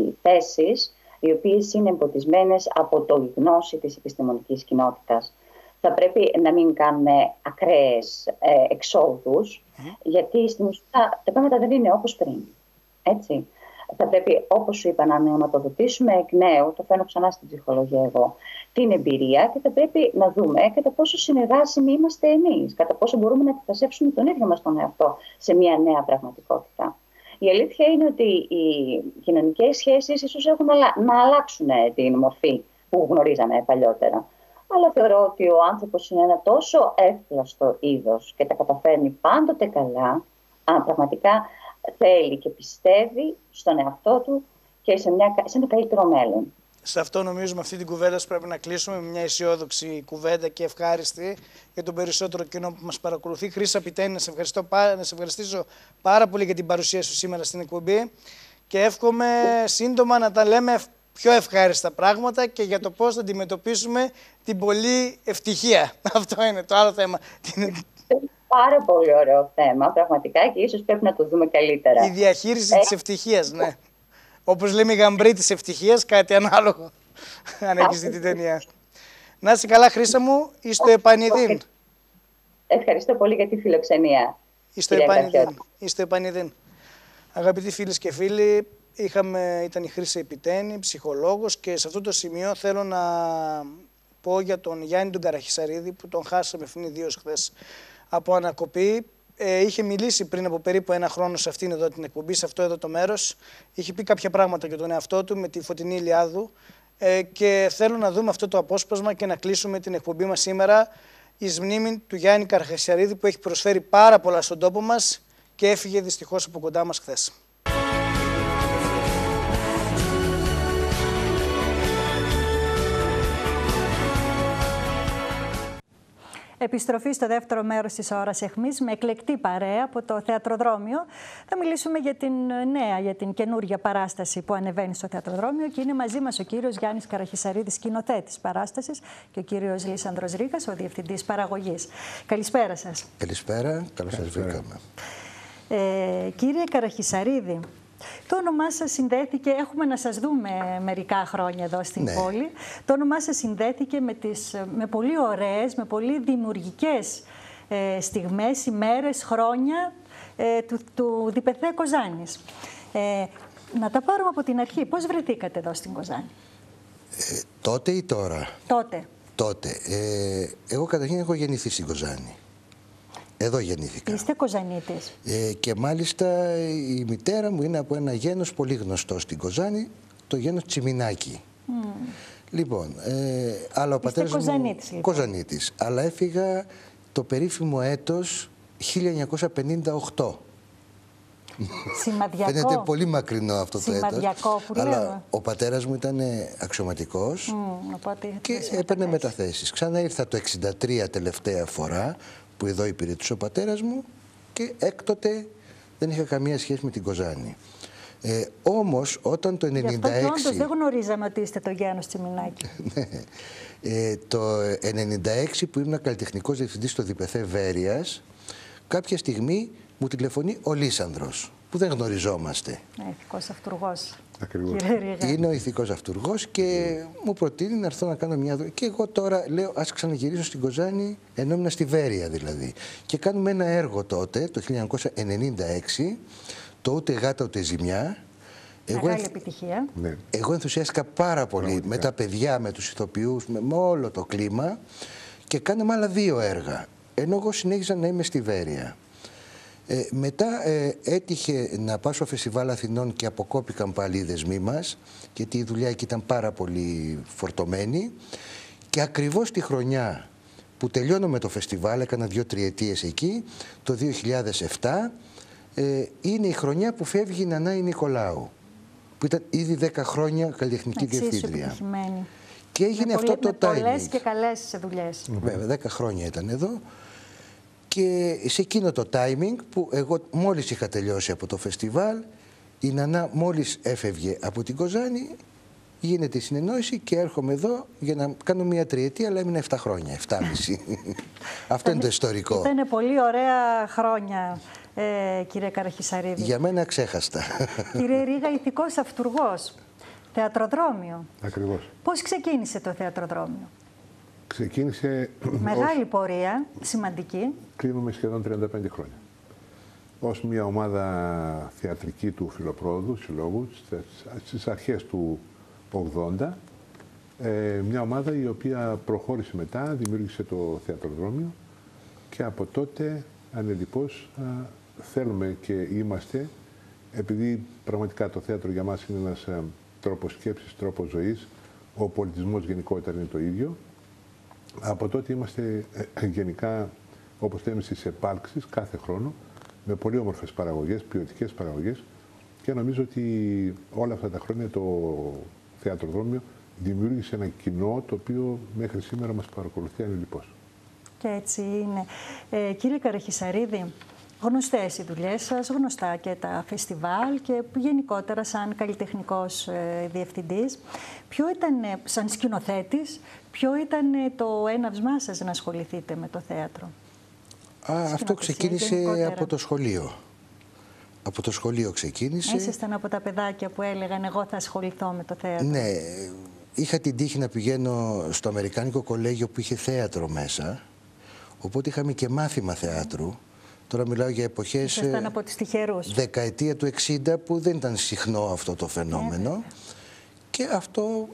θέσεις οι οποίες είναι εμποτισμένες από το γνώση της επιστημονικής κοινότητας. Θα πρέπει να μην κάνουμε ακραίες εξόδους, γιατί στην ουσία τα πράγματα δεν είναι όπως πριν. Έτσι. Θα πρέπει, όπως σου είπα, να νεοματοδοτήσουμε εκ νέου, το φέρνω ξανά στην ψυχολογία εγώ, την εμπειρία και θα πρέπει να δούμε κατά πόσο συνεργάσιμοι είμαστε εμείς, κατά πόσο μπορούμε να αντιπασέψουμε τον ίδιο μας τον εαυτό σε μια νέα πραγματικότητα. Η αλήθεια είναι ότι οι κοινωνικές σχέσεις ίσως έχουν να αλλάξουν την μορφή που γνωρίζαμε παλιότερα. Αλλά θεωρώ ότι ο άνθρωπος είναι ένα τόσο εύπλαστο είδος και τα καταφέρνει πάντοτε καλά, αν πραγματικά θέλει και πιστεύει στον εαυτό του και σε ένα καλύτερο μέλλον. Σε αυτό νομίζω με αυτή την κουβέντα πρέπει να κλείσουμε με μια αισιόδοξη κουβέντα και ευχάριστη για τον περισσότερο κοινό που μας παρακολουθεί. Χρύσα Πιτένη, να σε ευχαριστήσω πάρα πολύ για την παρουσία σου σήμερα στην εκπομπή και εύχομαι σύντομα να τα λέμε πιο ευχάριστα πράγματα και για το πώς θα αντιμετωπίσουμε την πολλή ευτυχία. Αυτό είναι το άλλο θέμα. Πάρα πολύ ωραίο θέμα, πραγματικά, και ίσως πρέπει να το δούμε καλύτερα. Η διαχείριση της ευτυχίας, ναι. Όπως λέμε η γαμπρή της ευτυχίας, κάτι ανάλογο, αν έχεις δει την ταινία. Να είσαι καλά, Χρύσα μου, εις το επανειδήν. Ευχαριστώ πολύ για τη φιλοξενία. Εις το επανειδήν. Αγαπητοί φίλες και φίλοι, ήταν η Χρύσα Πιτένη, ψυχολόγος, και σε αυτό το σημείο θέλω να πω για τον Γιάννη τον Καραχισαρίδη, που τον χάσαμε ευνηδίως χθες από ανακοπή. Είχε μιλήσει πριν από περίπου ένα χρόνο σε αυτήν εδώ την εκπομπή, σε αυτό εδώ το μέρος. Είχε πει κάποια πράγματα για τον εαυτό του με τη Φωτεινή Ηλιάδου και θέλω να δούμε αυτό το απόσπασμα και να κλείσουμε την εκπομπή μας σήμερα εις μνήμη του Γιάννη Καραχισαρίδη, που έχει προσφέρει πάρα πολλά στον τόπο μας και έφυγε δυστυχώς από κοντά μας χθες. Επιστροφή στο δεύτερο μέρος της ώρας αιχμής με εκλεκτή παρέα από το Θεατροδρόμιο. Θα μιλήσουμε για την νέα, για την καινούργια παράσταση που ανεβαίνει στο Θεατροδρόμιο και είναι μαζί μας ο κύριος Γιάννης Καραχισαρίδης, σκηνοθέτης παράστασης, και ο κύριος Λίσανδρος Ρήγας, ο διευθυντής παραγωγής. Καλησπέρα σας. Καλησπέρα, καλώς σας βρήκαμε. Κύριε Καραχισαρίδη, το όνομά σας συνδέθηκε, έχουμε να σας δούμε μερικά χρόνια εδώ στην πόλη. Το όνομά σας συνδέθηκε με πολύ ωραίες, με πολύ δημιουργικές στιγμές, ημέρες, χρόνια του Διπεθέ Κοζάνης. Να τα πάρουμε από την αρχή. Πώς βρεθήκατε εδώ στην Κοζάνη? Τότε ή τώρα? Τότε. Εγώ καταρχήν έχω γεννηθεί στην Κοζάνη. Εδώ γεννήθηκα. Είστε Κοζανίτης? Και μάλιστα η μητέρα μου είναι από ένα γένος πολύ γνωστό στην Κοζάνη, το γένος Τσιμινάκη. Λοιπόν, αλλά ο πατέρας μου... Κοζανίτης, λοιπόν. Κοζανίτης. Αλλά έφυγα το περίφημο έτος 1958. Σημαδιακό. Φαίνεται πολύ μακρινό αυτό το έτος. Σημαδιακό που λέμε. Αλλά ο πατέρας μου ήταν αξιωματικός και έπαιρνε μεταθέσεις. Ξανά ήρθα το 1963 τελευταία φορά που εδώ υπηρετούσε ο πατέρας μου και έκτοτε δεν είχα καμία σχέση με την Κοζάνη. Όμως όταν το 1996... Γι' αυτό και όντως δεν γνωρίζαμε ότι είστε το γένος Τσιμινάκη. Το 1996 που ήμουν καλλιτεχνικός διευθυντής στο Διπεθέ Βέρειας, κάποια στιγμή μου τηλεφωνεί ο Λίσανδρος, που δεν γνωριζόμαστε. Ηθικός αυτουργός. Ακριβώς. Είναι ο ηθικός αυτουργός και μου προτείνει να έρθω να κάνω μια δουλειά. Και εγώ τώρα λέω ας ξαναγυρίσω στην Κοζάνη, ενώ ήμουν στη Βέρεια δηλαδή. Και κάνουμε ένα έργο τότε, το 1996, το Ούτε γάτα ούτε ζημιά. Μεγάλη επιτυχία. Εγώ ενθουσιάστηκα πάρα πολύ με τα παιδιά, με τους ηθοποιούς, με όλο το κλίμα και κάναμε άλλα 2 έργα. Ενώ εγώ συνέχιζα να είμαι στη Βέρεια. Μετά έτυχε να πάω στο Φεστιβάλ Αθηνών και αποκόπηκαν πάλι οι δεσμοί μας, γιατί η δουλειά εκεί ήταν πάρα πολύ φορτωμένη. Και ακριβώς τη χρονιά που τελειώνω με το φεστιβάλ, έκανα 2 τριετίες εκεί, το 2007, είναι η χρονιά που φεύγει η Νανάη Νικολάου, που ήταν ήδη 10 χρόνια καλλιτεχνική διευθύντρια. Και έγινε αυτό το timing. Πολλές και καλές δουλειές. Βέβαια, 10 χρόνια ήταν εδώ. Και σε εκείνο το timing που εγώ μόλις είχα τελειώσει από το φεστιβάλ, η Νανά μόλις έφευγε από την Κοζάνη, γίνεται η συνεννόηση και έρχομαι εδώ για να κάνω μια τριετία, αλλά έμεινα 7 χρόνια, 7,5. Αυτό είναι το ιστορικό. Ήταν πολύ ωραία χρόνια, κύριε Καραχισαρίδη. Για μένα ξέχαστα. Κύριε Ρήγα, ηθικός αυτουργός, Θεατροδρόμιο. Ακριβώς. Πώς ξεκίνησε το Θεατροδρόμιο? Ξεκίνησε... Μεγάλη πορεία, σημαντική. Κλείνουμε σχεδόν 35 χρόνια. Ως μια ομάδα θεατρική του Φιλοπρόδου Συλλόγου, στις αρχές του 80, μια ομάδα η οποία προχώρησε μετά, δημιούργησε το Θεατροδρόμιο και από τότε ανελιπώς θέλουμε και είμαστε, επειδή πραγματικά το θέατρο για μας είναι ένας τρόπος σκέψης, τρόπος ζωής, ο πολιτισμός γενικότερα είναι το ίδιο. Από τότε είμαστε γενικά, όπως λέμε, στις επάλξεις κάθε χρόνο, με πολύ όμορφες παραγωγές, ποιοτικές παραγωγές και νομίζω ότι όλα αυτά τα χρόνια το Θεατροδρόμιο δημιούργησε ένα κοινό το οποίο μέχρι σήμερα μας παρακολουθεί ανελιπώς. Και έτσι είναι. Κύριε Καραχισαρίδη, γνωστές οι δουλειές σας, γνωστά και τα φεστιβάλ και γενικότερα σαν καλλιτεχνικός διευθυντής. Ποιο ήταν, σαν σκηνοθέτης, ποιο ήταν το έναυσμά σας να ασχοληθείτε με το θέατρο? Αυτό ξεκίνησε από το σχολείο. Από το σχολείο ξεκίνησε. Ήσασταν από τα παιδάκια που έλεγαν εγώ θα ασχοληθώ με το θέατρο? Ναι, είχα την τύχη να πηγαίνω στο Αμερικάνικο κολέγιο που είχε θέατρο μέσα, οπότε είχαμε και μάθημα θεάτρου. Τώρα μιλάω για εποχές από τις τυχερούς. Δεκαετία του 60 που δεν ήταν συχνό αυτό το φαινόμενο. Και αυτό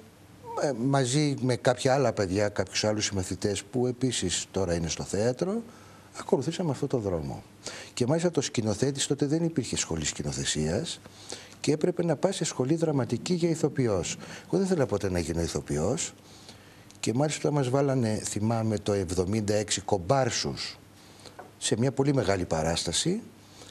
μαζί με κάποια άλλα παιδιά, κάποιους άλλους συμμαθητές που επίσης τώρα είναι στο θέατρο, ακολουθήσαμε αυτό το δρόμο. Και μάλιστα το σκηνοθέτης τότε δεν υπήρχε σχολή σκηνοθεσίας και έπρεπε να πάει σε σχολή δραματική για ηθοποιός. Εγώ δεν ήθελα ποτέ να γίνω ηθοποιός και μάλιστα μας βάλανε, θυμάμαι, το 76 κομπάρσους σε μια πολύ μεγάλη παράσταση.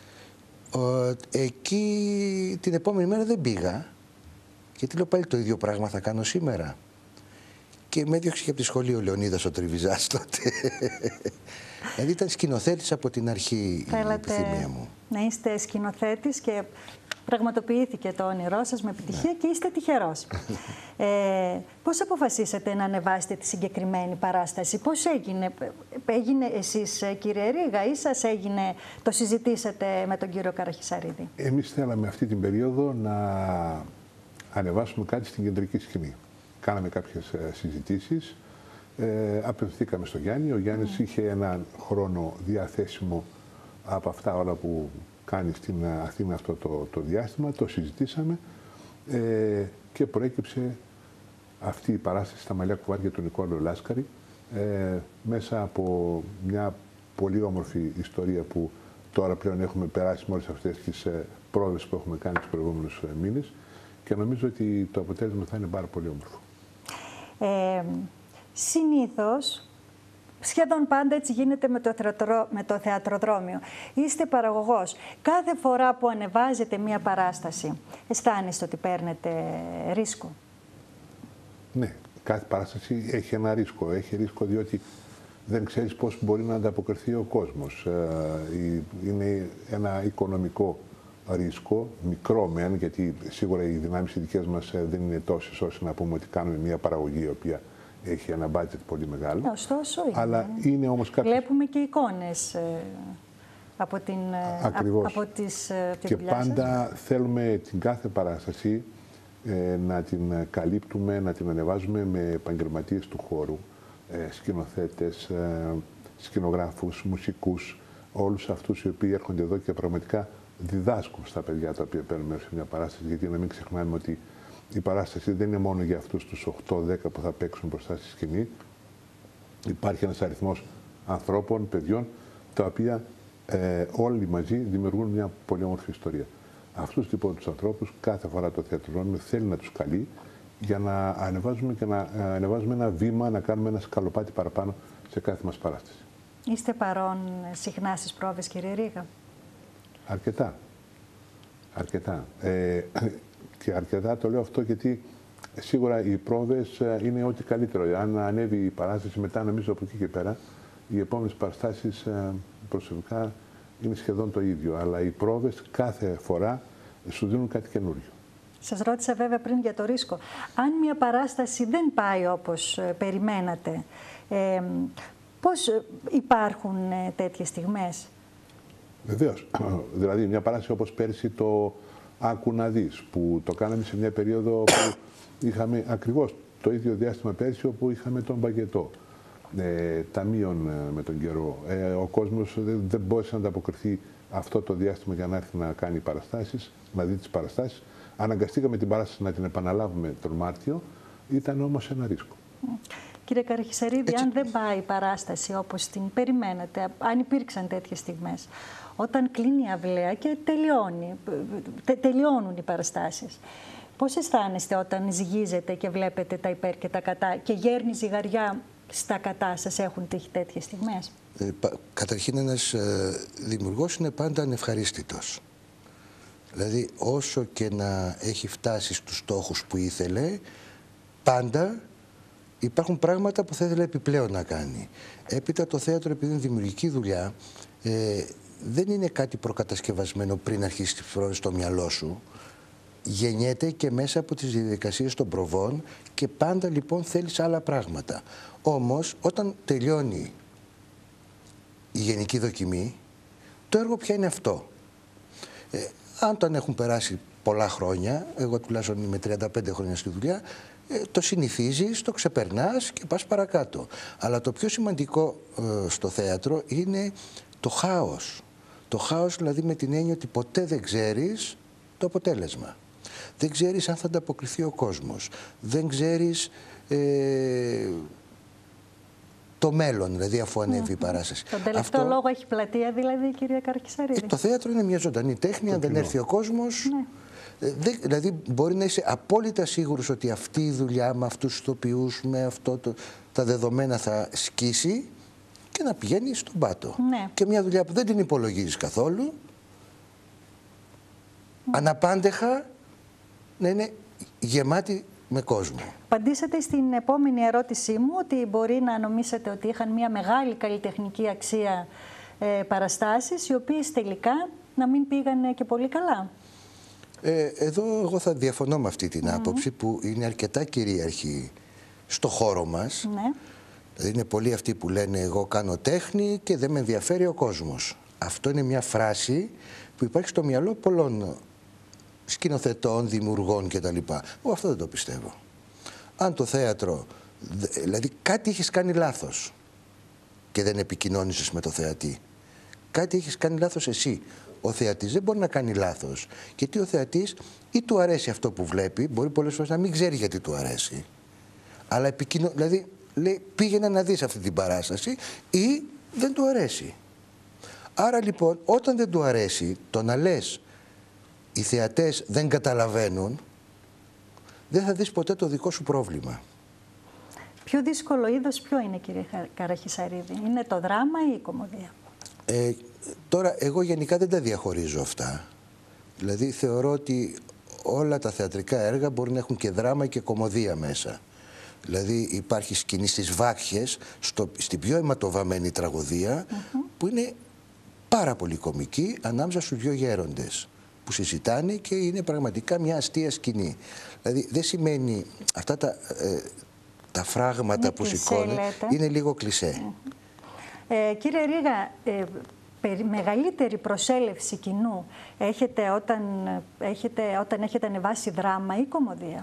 Εκεί την επόμενη μέρα δεν πήγα, γιατί λέω πάλι το ίδιο πράγμα θα κάνω σήμερα. Και με έδιωξε και από τη σχολή ο Λεωνίδας ο Τριβιζάς τότε. Δηλαδή ήταν σκηνοθέτης από την αρχή η επιθυμία μου. Να είστε σκηνοθέτης και πραγματοποιήθηκε το όνειρό σας με επιτυχία και είστε τυχερός. Πώς αποφασίσατε να ανεβάσετε τη συγκεκριμένη παράσταση, πώς έγινε εσείς κύριε Ρήγα ή σας έγινε, το συζητήσατε με τον κύριο Καραχισαρίδη? Εμείς θέλαμε αυτή την περίοδο να ανεβάσουμε κάτι στην κεντρική σκηνή. Κάναμε κάποιες συζητήσεις, απευθυνθήκαμε στο Γιάννη. Ο Γιάννης είχε έναν χρόνο διαθέσιμο από αυτά όλα που κάνει στην Αθήνα αυτό το διάστημα. Το συζητήσαμε και προέκυψε αυτή η παράσταση στα Μαλλιά Κουβάρια του Νικόλου Λάσκαρη μέσα από μια πολύ όμορφη ιστορία που τώρα πλέον έχουμε περάσει με όλες αυτές τις πρόοδες που έχουμε κάνει τους προηγούμενους μήνες και νομίζω ότι το αποτέλεσμα θα είναι πάρα πολύ όμορφο. Συνήθως, σχεδόν πάντα έτσι γίνεται με το θεατροδρόμιο. Είστε παραγωγός. Κάθε φορά που ανεβάζετε μία παράσταση, αισθάνεστε ότι παίρνετε ρίσκο? Ναι, κάθε παράσταση έχει ένα ρίσκο. Έχει ρίσκο διότι δεν ξέρεις πώς μπορεί να ανταποκριθεί ο κόσμος. Είναι ένα οικονομικό ρίσκο, μικρό μεν, γιατί σίγουρα οι δυνάμεις οι δικές μας δεν είναι τόσες ώστε να πούμε ότι κάνουμε μια παραγωγή η οποία έχει ένα budget πολύ μεγάλο. Ωστόσο είναι. Αλλά είναι όμως κάποιες... Βλέπουμε και εικόνες από τις και πάντα θέλουμε την κάθε παράσταση να την καλύπτουμε, να την ανεβάζουμε με επαγγελματίες του χώρου, σκηνοθέτες, σκηνογράφους, μουσικούς, όλους αυτούς οι οποίοι έρχονται εδώ και πραγματικά διδάσκουν στα παιδιά τα οποία παίρνουν μέρος σε μια παράσταση, γιατί να μην ξεχνάμε ότι η παράσταση δεν είναι μόνο για αυτούς τους 8-10 που θα παίξουν μπροστά στη σκηνή. Υπάρχει ένας αριθμός ανθρώπων, παιδιών, τα οποία όλοι μαζί δημιουργούν μια πολύ όμορφη ιστορία. Αυτούς λοιπόν τους ανθρώπους κάθε φορά το θεατροδρόμιο θέλει να τους καλεί για να ανεβάζουμε και να ανεβάζουμε ένα βήμα, να κάνουμε ένα σκαλοπάτι παραπάνω σε κάθε μας παράσταση. Είστε παρόν συχνά στις πρόβες, κύριε Ρήγα? Αρκετά. Αρκετά. Και αρκετά το λέω αυτό γιατί σίγουρα οι πρόβες είναι ό,τι καλύτερο. Αν ανέβει η παράσταση μετά, νομίζω από εκεί και πέρα, οι επόμενες παραστάσεις προσωπικά είναι σχεδόν το ίδιο. Αλλά οι πρόβες κάθε φορά σου δίνουν κάτι καινούριο. Σας ρώτησα βέβαια πριν για το ρίσκο. Αν μια παράσταση δεν πάει όπως περιμένατε, πώς υπάρχουν τέτοιες στιγμές? Βεβαίως. Δηλαδή μια παράσταση όπως πέρσι το «Άκου να δεις», που το κάναμε σε μια περίοδο που είχαμε ακριβώς το ίδιο διάστημα πέρσι όπου είχαμε τον Μπαγκετό. Ταμείων με τον καιρό. Ο κόσμος δεν μπόρεσε να ανταποκριθεί αυτό το διάστημα για να έρθει να κάνει παραστάσεις, να δει τις παραστάσεις. Αναγκαστήκαμε την παράσταση να την επαναλάβουμε τον Μάρτιο, ήταν όμως ένα ρίσκο. Κύριε Καραχισαρίδη, αν δεν πάει η παράσταση όπως την περιμένατε, αν υπήρξαν τέτοιες στιγμές, όταν κλείνει η αυλαία και τελειώνουν οι παραστάσεις, πώς αισθάνεστε όταν ζυγίζετε και βλέπετε τα υπέρ και τα κατά και γέρνει ζυγαριά στα κατά σας? Έχουν τύχει τέτοιες στιγμές? Καταρχήν ένας δημιουργός είναι πάντα ανευχαρίστητος. Δηλαδή όσο και να έχει φτάσει στους στόχους που ήθελε, πάντα υπάρχουν πράγματα που θα ήθελε επιπλέον να κάνει. Έπειτα το θέατρο, επειδή είναι δημιουργική δουλειά, δεν είναι κάτι προκατασκευασμένο πριν αρχίσει τη πρόοδο στο μυαλό σου. Γεννιέται και μέσα από τις διαδικασίες των προβών και πάντα λοιπόν θέλεις άλλα πράγματα. Όμως όταν τελειώνει η γενική δοκιμή, το έργο πια είναι αυτό. Αν τον έχουν περάσει πολλά χρόνια, εγώ τουλάχιστον είμαι 35 χρόνια στη δουλειά, το συνηθίζεις, το ξεπερνάς και πας παρακάτω. Αλλά το πιο σημαντικό στο θέατρο είναι το χάος. Το χάος δηλαδή με την έννοια ότι ποτέ δεν ξέρεις το αποτέλεσμα. Δεν ξέρεις αν θα ανταποκριθεί ο κόσμος. Δεν ξέρεις το μέλλον, δηλαδή αφού ανέβει η παράσταση. Τον τελευταίο λόγο έχει πλατεία δηλαδή, κυρία Καραχισαρίδη? Το θέατρο είναι μια ζωντανή τέχνη, αν δεν έρθει ο κόσμος... Ναι. Δηλαδή μπορεί να είσαι απόλυτα σίγουρος ότι αυτή η δουλειά με αυτούς τους ηθοποιούς, με αυτό τα δεδομένα θα σκίσει και να πηγαίνει στον πάτο. Ναι. Και μια δουλειά που δεν την υπολογίζεις καθόλου, αναπάντεχα να είναι γεμάτη με κόσμο. Απαντήσατε στην επόμενη ερώτησή μου ότι μπορεί να νομίσετε ότι είχαν μια μεγάλη καλλιτεχνική αξία παραστάσεις, οι οποίες τελικά να μην πήγανε και πολύ καλά. Εδώ εγώ θα διαφωνώ με αυτή την άποψη που είναι αρκετά κυρίαρχη στο χώρο μας. Ναι. Δηλαδή είναι πολλοί αυτοί που λένε εγώ κάνω τέχνη και δεν με ενδιαφέρει ο κόσμος. Αυτό είναι μια φράση που υπάρχει στο μυαλό πολλών σκηνοθετών, δημιουργών κτλ. Εγώ αυτό δεν το πιστεύω. Αν το θέατρο, δηλαδή κάτι έχεις κάνει λάθος και δεν επικοινώνησες με το θεατή. Κάτι έχεις κάνει λάθος εσύ. Ο θεατής δεν μπορεί να κάνει λάθος. Γιατί ο θεατής ή του αρέσει αυτό που βλέπει, μπορεί πολλές φορές να μην ξέρει γιατί του αρέσει. Αλλά δηλαδή λέει πήγαινε να δεις αυτή την παράσταση ή δεν του αρέσει. Άρα λοιπόν όταν δεν του αρέσει, το να λες οι θεατές δεν καταλαβαίνουν, δεν θα δεις ποτέ το δικό σου πρόβλημα. Πιο δύσκολο είδος ποιο είναι, κύριε Καραχισαρίδη? Είναι το δράμα ή η κωμωδία? Τώρα εγώ γενικά δεν τα διαχωρίζω αυτά. Δηλαδή θεωρώ ότι όλα τα θεατρικά έργα μπορεί να έχουν και δράμα και κωμωδία μέσα. Δηλαδή υπάρχει σκηνή στις Βάκχες, στην πιο αιματοβαμμένη τραγωδία, που είναι πάρα πολύ κωμική ανάμεσα στους δύο γέροντες που συζητάνε και είναι πραγματικά μια αστεία σκηνή. Δηλαδή δεν σημαίνει αυτά τα φράγματα είναι που κλισέ, σηκώνει, είναι λίγο κλισέ. Κύριε Ρήγα, μεγαλύτερη προσέλευση κοινού έχετε όταν έχετε ανεβάσει δράμα ή κωμωδία?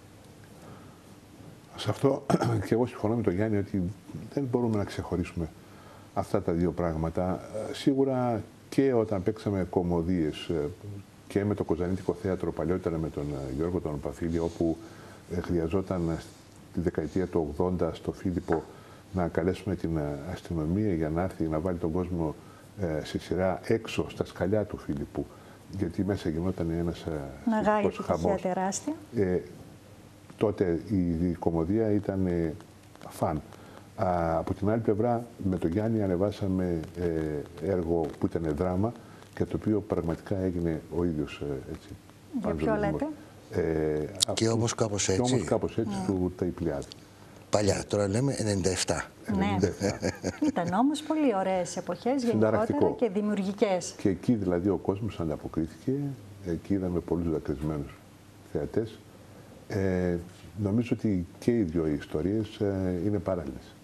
Σε αυτό και εγώ συμφωνώ με τον Γιάννη ότι δεν μπορούμε να ξεχωρίσουμε αυτά τα δύο πράγματα. Σίγουρα και όταν παίξαμε κωμωδίες και με το Κοζανίτικο Θέατρο παλιότερα με τον Γιώργο τον Παφίλη, όπου χρειαζόταν στη δεκαετία του 80 στο Φίλιππο να καλέσουμε την αστυνομία για να έρθει να βάλει τον κόσμο σε σειρά έξω στα σκαλιά του Φίλιππου, γιατί μέσα γινόταν ένας χαμός. Τεράστια. Τότε η κωμωδία ήταν φαν. Από την άλλη πλευρά, με τον Γιάννη ανεβάσαμε έργο που ήταν δράμα και το οποίο πραγματικά έγινε ο ίδιος έτσι. Για ποιο λέτε? Και όμως κάπως έτσι. Και όμως κάπως έτσι του Ταϊπλιάδη. Παλιά, τώρα λέμε 97. Ναι. Ήταν όμως πολύ ωραίες εποχές γενικότερα και δημιουργικές. Και εκεί δηλαδή ο κόσμος ανταποκρίθηκε, εκεί είδαμε πολλούς δακρυσμένους θεατές. Νομίζω ότι και οι δύο ιστορίες είναι παράλληλες.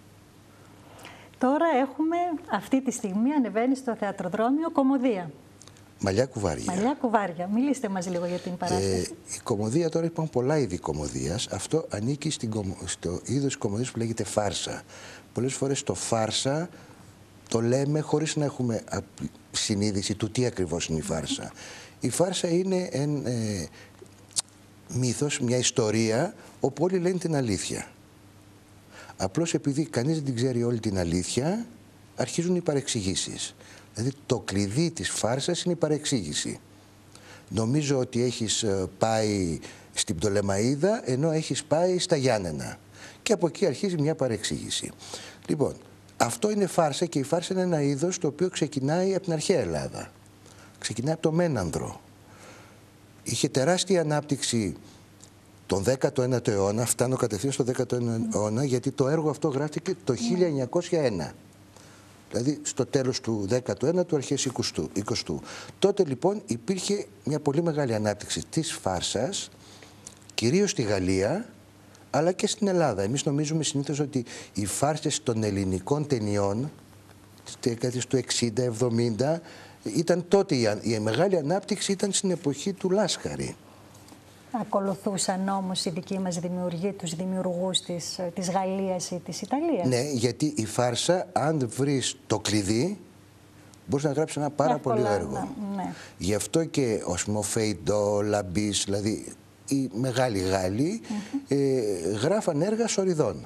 Τώρα έχουμε αυτή τη στιγμή ανεβαίνει στο θεατροδρόμιο κωμωδία. Μαλλιά κουβάρια. Μαλλιά κουβάρια. Μιλήστε μας λίγο για την παράσταση. Η κωμωδία τώρα υπάρχουν πολλά είδη κωμωδίας. Αυτό ανήκει στο είδος κωμωδίας που λέγεται φάρσα. Πολλές φορές το φάρσα το λέμε χωρίς να έχουμε συνείδηση του τι ακριβώς είναι η φάρσα. Η φάρσα είναι μύθος, μια ιστορία όπου όλοι λένε την αλήθεια. Απλώς επειδή κανείς δεν την ξέρει όλη την αλήθεια, αρχίζουν οι παρεξηγήσεις. Δηλαδή το κλειδί της φάρσας είναι η παρεξήγηση. Νομίζω ότι έχεις πάει στην Πτολεμαΐδα ενώ έχεις πάει στα Γιάννενα. Και από εκεί αρχίζει μια παρεξήγηση. Λοιπόν, αυτό είναι φάρσα και η φάρσα είναι ένα είδος το οποίο ξεκινάει από την αρχαία Ελλάδα. Ξεκινάει από το Μένανδρο. Είχε τεράστια ανάπτυξη τον 19ο αιώνα, φτάνω κατευθείαν στο 19ο αιώνα, γιατί το έργο αυτό γράφτηκε το 1901. Δηλαδή στο τέλος του 19ου, αρχές 20ου. Τότε λοιπόν υπήρχε μια πολύ μεγάλη ανάπτυξη της φάρσας, κυρίως στη Γαλλία, αλλά και στην Ελλάδα. Εμείς νομίζουμε συνήθως ότι οι φάρσες των ελληνικών ταινιών, στις δεκαετίες του 60-70, ήταν τότε η μεγάλη ανάπτυξη ήταν στην εποχή του Λάσχαρη. Ακολουθούσαν όμως οι δικοί μας δημιουργοί, τους δημιουργούς της Γαλλίας ή της Ιταλίας. Ναι, γιατί η φάρσα, αν βρεις το κλειδί, μπορείς να γράψεις ένα πάρα πολύ έργο. Ναι. Γι' αυτό και ο Φέιντο, Λαμπής, δηλαδή οι μεγάλοι Γάλλοι, γράφαν έργα σοριδών.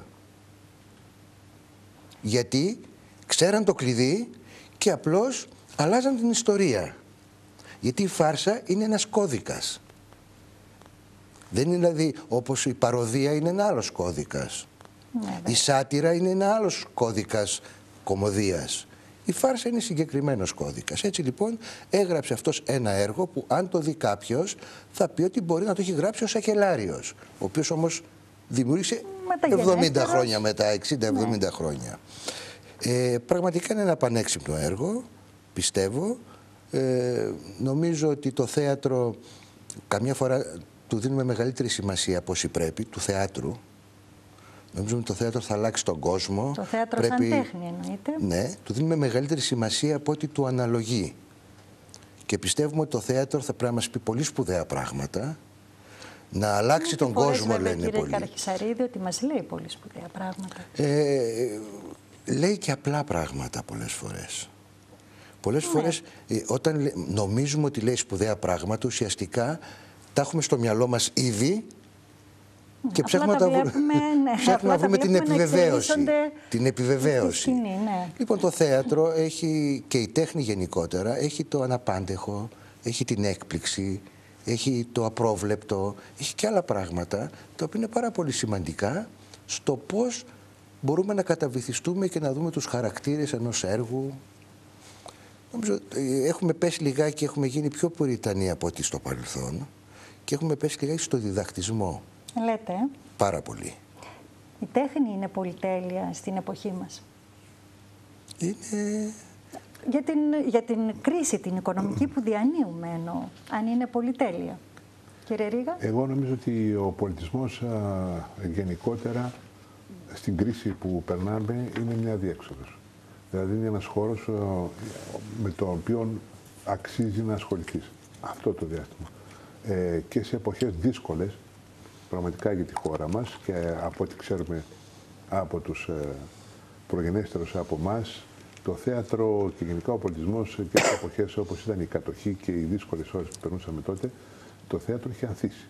Γιατί ξέραν το κλειδί και απλώς αλλάζαν την ιστορία. Γιατί η φάρσα είναι ένας κώδικας. Δεν είναι δηλαδή όπως η παροδία είναι ένα άλλος κώδικας. Ναι, η σάτυρα είναι ένα άλλος κώδικας κωμωδίας. Η φάρσα είναι συγκεκριμένος κώδικας. Έτσι λοιπόν έγραψε αυτός ένα έργο που αν το δει κάποιος θα πει ότι μπορεί να το έχει γράψει ο Σακελάριος, ο οποίος όμως δημιούργησε 70 χρόνια μετά, 60-70 χρόνια. Πραγματικά είναι ένα πανέξυπνο έργο, πιστεύω. Νομίζω ότι το θέατρο καμιά φορά του δίνουμε μεγαλύτερη σημασία από όσοι πρέπει, του θεάτρου. Νομίζω ότι το θέατρο θα αλλάξει τον κόσμο. Το θέατρο σαν τέχνη εννοείται. Ναι, του δίνουμε μεγαλύτερη σημασία από ό,τι του αναλογεί. Και πιστεύουμε ότι το θέατρο θα πρέπει να μας πει πολύ σπουδαία πράγματα, να αλλάξει τον κόσμο, λένε πολλοί. Κύριε Καραχισαρίδη, ότι μας λέει πολύ σπουδαία πράγματα. Λέει και απλά πράγματα πολλές φορές. Πολλές φορές, όταν νομίζουμε ότι λέει σπουδαία πράγματα, ουσιαστικά τα έχουμε στο μυαλό μας ήδη και ψάχνουμε να βρούμε την επιβεβαίωση. Την επιβεβαίωση. Λοιπόν, το θέατρο έχει, και η τέχνη γενικότερα, έχει το αναπάντεχο, έχει την έκπληξη, έχει το απρόβλεπτο, έχει και άλλα πράγματα, τα οποία είναι πάρα πολύ σημαντικά στο πώς μπορούμε να καταβυθιστούμε και να δούμε τους χαρακτήρες ενός έργου. Νομίζω έχουμε πέσει λιγάκι, έχουμε γίνει πιο πουριτανοί από ό,τι στο παρελθόν και έχουμε πέσει λιγάκι στο διδακτισμό. Λέτε. Πάρα πολύ. Η τέχνη είναι πολυτέλεια στην εποχή μας. Είναι... Για την κρίση, την οικονομική που διανύουμε εννοώ, αν είναι πολυτέλεια. Κύριε Ρήγα. Εγώ νομίζω ότι ο πολιτισμός γενικότερα στην κρίση που περνάμε είναι μια διέξοδος. Δηλαδή είναι ένας χώρος με τον οποίο αξίζει να ασχοληθείς αυτό το διάστημα. Και σε εποχές δύσκολες, πραγματικά για τη χώρα μας και από ό,τι ξέρουμε από τους προγενέστερους από εμάς, το θέατρο και γενικά ο πολιτισμός και σε εποχές όπως ήταν η κατοχή και οι δύσκολες ώρες που περνούσαμε τότε, το θέατρο είχε ανθίσει.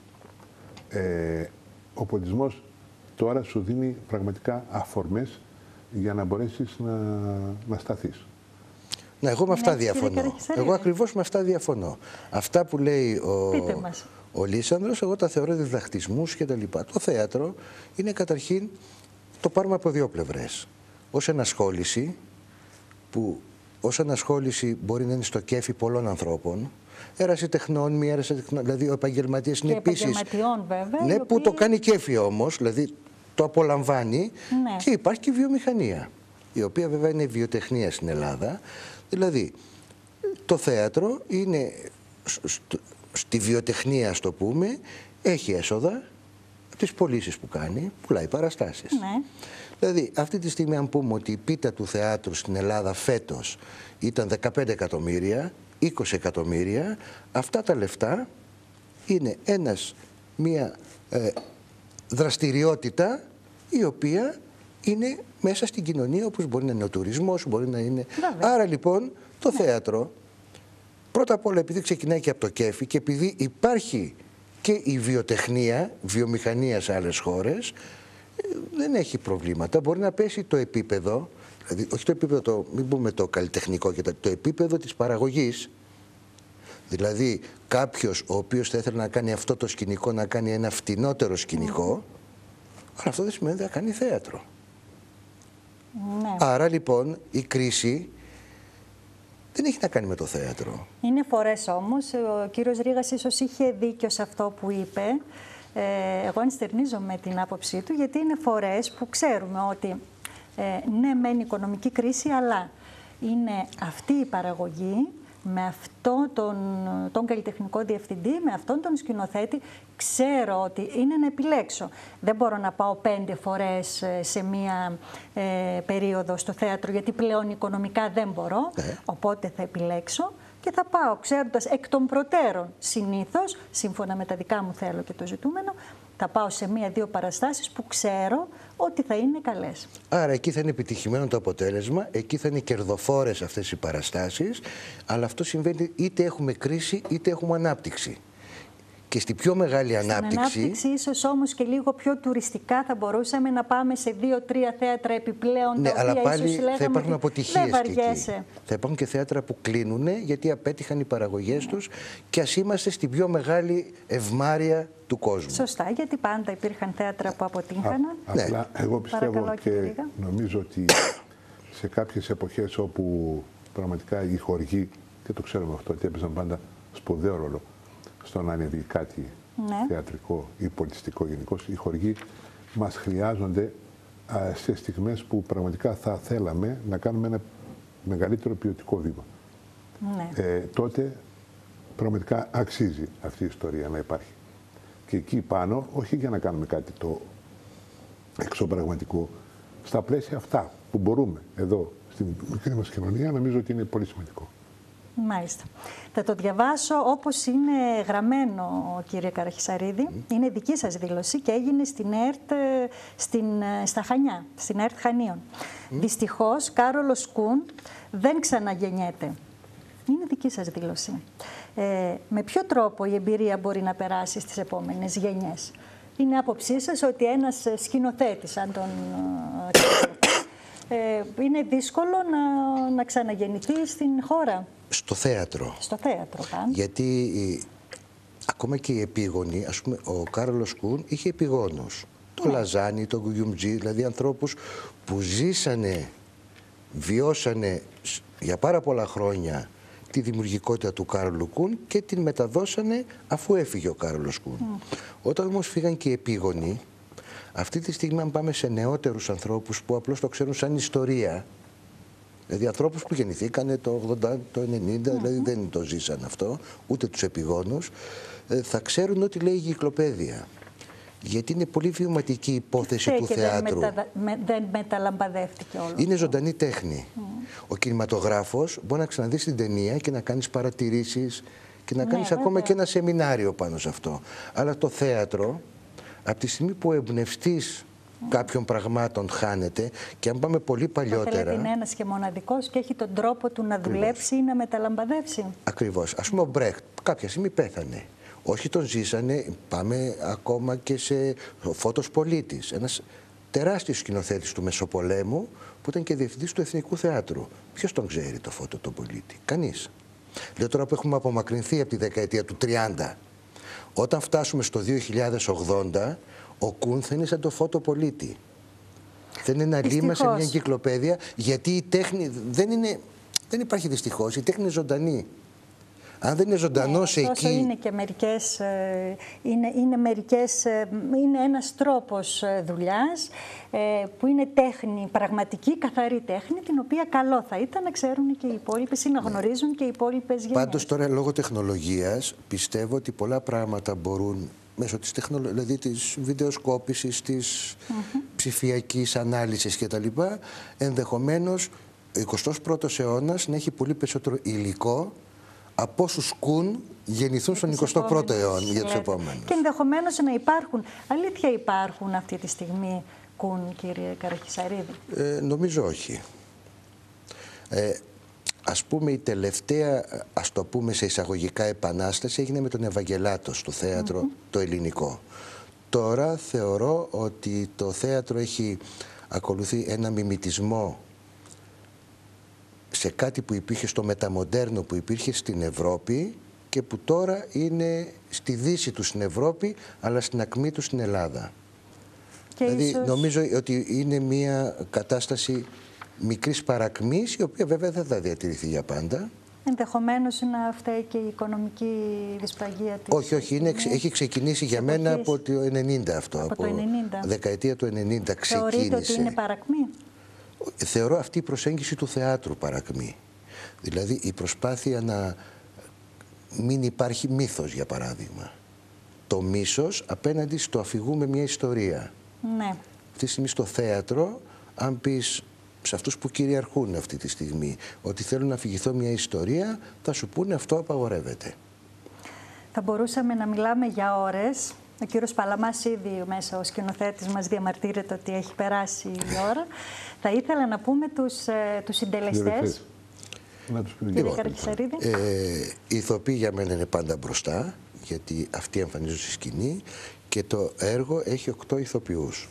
Ο πολιτισμός τώρα σου δίνει πραγματικά αφορμές για να μπορέσεις να σταθείς. Ναι, εγώ με αυτά διαφωνώ. Εγώ ακριβώς με αυτά διαφωνώ. Αυτά που λέει ο Λίσανδρος, εγώ τα θεωρώ διδακτισμούς και τα λοιπά. Το θέατρο είναι καταρχήν, το πάρουμε από δύο πλευρές. Ως ενασχόληση, που ως ενασχόληση μπορεί να είναι στο κέφι πολλών ανθρώπων, ερασιτεχνών, μη ερασιτεχνών, δηλαδή ο επαγγελματίας είναι επίσης. Βέβαια, ναι, που το κάνει κέφι όμως, δηλαδή το απολαμβάνει, ναι. Και υπάρχει και η βιομηχανία, η οποία βέβαια είναι βιοτεχνία στην Ελλάδα. Δηλαδή, το θέατρο είναι στη βιοτεχνία, ας το πούμε, έχει έσοδα από τις πωλήσεις που κάνει, πουλάει παραστάσεις. Ναι. Δηλαδή, αυτή τη στιγμή αν πούμε ότι η πίτα του θεάτρου στην Ελλάδα φέτος ήταν 15 εκατομμύρια, 20 εκατομμύρια, αυτά τα λεφτά είναι μια δραστηριότητα η οποία είναι μέσα στην κοινωνία, όπως μπορεί να είναι ο τουρισμός, μπορεί να είναι... Βέβαια. Άρα λοιπόν το θέατρο, πρώτα απ' όλα επειδή ξεκινάει και από το κέφι και επειδή υπάρχει και η βιομηχανία σε άλλες χώρες, δεν έχει προβλήματα. Μπορεί να πέσει το επίπεδο, δηλαδή όχι το επίπεδο, μην πούμε το καλλιτεχνικό, το επίπεδο της παραγωγής. Δηλαδή κάποιος ο οποίος θα ήθελε να κάνει αυτό το σκηνικό, να κάνει ένα φτηνότερο σκηνικό, αλλά αυτό δεν σημαίνει ότι θα κάνει θέατρο. Ναι. Άρα λοιπόν η κρίση δεν έχει να κάνει με το θέατρο. Είναι φορές όμως, ο κύριος Ρήγας ίσως είχε δίκιο σε αυτό που είπε. Εγώ ενστερνίζομαι την άποψή του, γιατί είναι φορές που ξέρουμε ότι ναι μεν οικονομική κρίση, αλλά είναι αυτή η παραγωγή με αυτόν τον καλλιτεχνικό διευθυντή, με αυτόν τον σκηνοθέτη, ξέρω ότι είναι να επιλέξω. Δεν μπορώ να πάω 5 φορές σε μία περίοδο στο θέατρο, γιατί πλέον οικονομικά δεν μπορώ, οπότε θα επιλέξω και θα πάω ξέροντας εκ των προτέρων συνήθως, σύμφωνα με τα δικά μου θέλω και το ζητούμενο, θα πάω σε 1-2 παραστάσεις που ξέρω ότι θα είναι καλές. Άρα εκεί θα είναι επιτυχημένο το αποτέλεσμα, εκεί θα είναι κερδοφόρες αυτές οι παραστάσεις, αλλά αυτό συμβαίνει είτε έχουμε κρίση είτε έχουμε ανάπτυξη. Και στη πιο μεγάλη ανάπτυξη... Στην ανάπτυξη ίσως όμως και λίγο πιο τουριστικά θα μπορούσαμε να πάμε σε 2-3 θέατρα επιπλέον, ναι, τα αλλά οποία πάλι ίσως θα υπάρχουν αποτυχίες και εκεί. Θα υπάρχουν και θέατρα που κλείνουν γιατί απέτυχαν οι παραγωγές τους και ας είμαστε στην πιο μεγάλη ευμάρεια του κόσμου. Σωστά, γιατί πάντα υπήρχαν θέατρα που αποτύχαναν. Απλά εγώ πιστεύω και νομίζω ότι σε κάποιες εποχές όπου πραγματικά οι χορηγοί, και το ξέρουμε αυτό, ότι έπαιζαν πάντα σπουδαίο ρόλο στο να είναι κάτι θεατρικό ή πολιτιστικό γενικώς, οι χορηγοί μας χρειάζονται σε στιγμές που πραγματικά θα θέλαμε να κάνουμε ένα μεγαλύτερο ποιοτικό βήμα. Τότε πραγματικά αξίζει αυτή η ιστορία να υπάρχει. Και εκεί πάνω, όχι για να κάνουμε κάτι το εξωπραγματικό, στα πλαίσια αυτά που μπορούμε εδώ στην μικρή μας κοινωνία, νομίζω ότι είναι πολύ σημαντικό. Μάλιστα. Θα το διαβάσω όπως είναι γραμμένο, κύριε Καραχισαρίδη. Είναι δική σας δήλωση και έγινε στην ΕΡΤ στα Χανιά, στην ΕΡΤ Χανίων. Δυστυχώς, Κάρολος Κουν δεν ξαναγεννιέται. Είναι δική σας δήλωση. Με ποιο τρόπο η εμπειρία μπορεί να περάσει στις επόμενες γενιές? Είναι άποψή σας ότι ένας σκηνοθέτης, σαν τον είναι δύσκολο να ξαναγεννηθεί στην χώρα? Στο θέατρο. Στο θέατρο καν. Γιατί ακόμα και οι επίγονοι, ας πούμε, ο Κάρολος Κουν είχε επιγόνους. Το Λαζάνι, το Γκουγιουμτζή, δηλαδή ανθρώπους που ζήσανε, βιώσανε για πάρα πολλά χρόνια τη δημιουργικότητα του Κάρολου Κουν και την μεταδώσανε αφού έφυγε ο Κάρολος Κουν. Όταν όμως φύγαν και οι επίγονοι, αυτή τη στιγμή αν πάμε σε νεότερους ανθρώπους που απλώς το ξέρουν σαν ιστορία, δηλαδή ανθρώπους που γεννηθήκανε το 80, το 90, δηλαδή δεν το ζήσαν αυτό, ούτε τους επιγόνους, θα ξέρουν ό,τι λέει η κυκλοπαίδεια. Γιατί είναι πολύ βιωματική η υπόθεση του θεάτρου. Δεν μεταλαμπαδεύτηκε όλο. Είναι ζωντανή τέχνη. Ο κινηματογράφος μπορεί να ξαναδείς την ταινία και να κάνεις παρατηρήσεις και να κάνεις ακόμα και ένα σεμινάριο πάνω σε αυτό. Αλλά το θέατρο, από τη στιγμή που ο εμπνευστής κάποιων πραγμάτων χάνεται, και αν πάμε πολύ παλιότερα. Είναι ένας και μοναδικός και έχει τον τρόπο του να δουλέψει ή να μεταλαμπαδεύσει. Ακριβώς. Ας πούμε ο Μπρέχτ κάποια στιγμή πέθανε. Όχι τον ζήσανε, πάμε ακόμα και σε Φώτος Πολίτης, ένας τεράστιος σκηνοθέτης του Μεσοπολέμου που ήταν και διευθυντής του Εθνικού Θεάτρου. Ποιος τον ξέρει το Φώτο τον Πολίτη? Κανείς. Λέω τώρα που έχουμε απομακρυνθεί από τη δεκαετία του 30. Όταν φτάσουμε στο 2080, ο Κουν θα είναι σαν το Φώτο Πολίτη. Θα είναι ένα λίμμα σε μια εγκυκλοπαίδεια, γιατί η τέχνη δεν υπάρχει δυστυχώς, η τέχνη είναι ζωντανή. Αν δεν είναι ζωντανός εκεί... Είναι και μερικές, είναι ένας τρόπος δουλειάς που είναι τέχνη, πραγματική, καθαρή τέχνη, την οποία καλό θα ήταν να ξέρουν και οι υπόλοιπες ή να γνωρίζουν και οι υπόλοιπες γενιές. Πάντως τώρα λόγω τεχνολογίας πιστεύω ότι πολλά πράγματα μπορούν μέσω της δηλαδή της βιντεοσκόπησης, της ψηφιακής ανάλυσης κτλ. Ενδεχομένως ο 21ος αιώνας να έχει πολύ περισσότερο υλικό από όσους Κουν γεννηθούν στον 21ο αιώνα για τους επόμενους. Και ενδεχομένως να υπάρχουν, αλήθεια υπάρχουν αυτή τη στιγμή Κουν, κύριε Καραχισαρίδη? Νομίζω όχι. Ας πούμε η τελευταία, ας το πούμε σε εισαγωγικά, επανάσταση έγινε με τον Ευαγγελάτο στο θέατρο το ελληνικό. Τώρα θεωρώ ότι το θέατρο έχει ακολουθεί ένα μιμητισμό σε κάτι που υπήρχε στο μεταμοντέρνο που υπήρχε στην Ευρώπη και που τώρα είναι στη δύση του στην Ευρώπη αλλά στην ακμή του στην Ελλάδα. Και δηλαδή νομίζω ότι είναι μια κατάσταση μικρής παρακμής, η οποία βέβαια δεν θα διατηρηθεί για πάντα. Ενδεχομένως να φταίει και η οικονομική δυσπραγία της. Όχι, έχει ξεκινήσει για μένα από το 90 αυτό. Από το 90. Δεκαετία του 90 ξεκίνησε. Θεωρείτε ότι είναι παρακμή? Θεωρώ αυτή η προσέγγιση του θεάτρου παρακμή. Δηλαδή η προσπάθεια να μην υπάρχει μύθος, για παράδειγμα. Το μίσος απέναντι στο αφηγούμε μια ιστορία. Ναι. Αυτή τη στιγμή στο θέατρο, αν πεις σε αυτούς που κυριαρχούν αυτή τη στιγμή ότι θέλουν να αφηγηθώ μια ιστορία, θα σου πούνε αυτό απαγορεύεται. Θα μπορούσαμε να μιλάμε για ώρες. Ο κύριος Παλαμάς ήδη μέσα, ο σκηνοθέτης μας, διαμαρτύρεται ότι έχει περάσει η ώρα. Θα ήθελα να πούμε τους συντελεστές. Κύριε Καραχισαρίδη. Οι ηθοποιοί για μένα είναι πάντα μπροστά, γιατί αυτοί εμφανίζουν στη σκηνή και το έργο έχει 8 ηθοποιούς.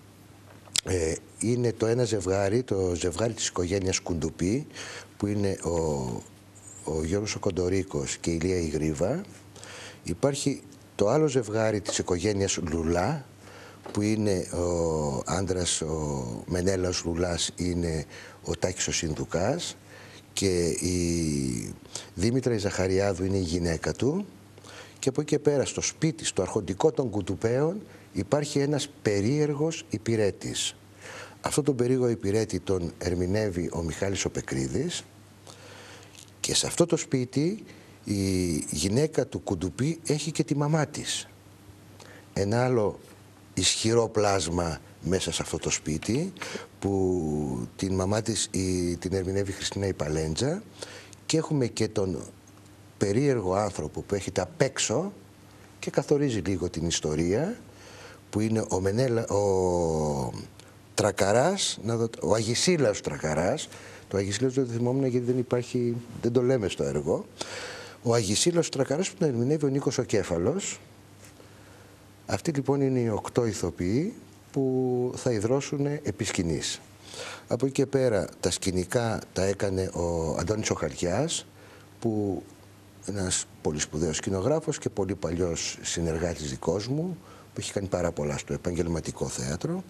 Είναι το ένα ζευγάρι, το ζευγάρι της οικογένειας Κουντουπί, που είναι ο Γιώργος ο Κοντορίκος και η Λία η Γρίβα. Υπάρχει το άλλο ζευγάρι της οικογένειας Λουλά, που είναι ο άντρας, ο Μενέλαος Λουλάς, είναι ο Τάκης ο Συνδουκάς, και η Δήμητρα η Ζαχαριάδου είναι η γυναίκα του. Και από εκεί και πέρα, στο σπίτι, στο αρχοντικό των Κουτουπέων, υπάρχει ένας περίεργος υπηρέτης. Αυτό τον περίεργο υπηρέτη τον ερμηνεύει ο Μιχάλης ο Πεκρίδης, και σε αυτό το σπίτι η γυναίκα του Κουντουπή έχει και τη μαμά της. Ένα άλλο ισχυρό πλάσμα μέσα σε αυτό το σπίτι, που την μαμά της την ερμηνεύει η Χριστίνα η Παλέντζα, και έχουμε και τον περίεργο άνθρωπο που έχετε απ' έξω και καθορίζει λίγο την ιστορία, που είναι ο Τρακαράς, ο Αγισίλαος Τρακαράς. Το Αγισίλαος δεν θυμόμουν γιατί δεν υπάρχει, δεν το λέμε στο έργο. Ο Αγισίλαος Τρακαράς που τον ερμηνεύει ο Νίκος ο Κέφαλος. Αυτοί λοιπόν είναι οι 8 ηθοποιοί που θα ιδρώσουν επί σκηνής. Από εκεί και πέρα τα σκηνικά τα έκανε ο Αντώνης ο Χαλκιάς, που ένας πολύ σπουδαίος σκηνογράφος και πολύ παλιός συνεργάτης δικός μου, που έχει κάνει πάρα πολλά στο επαγγελματικό θέατρο.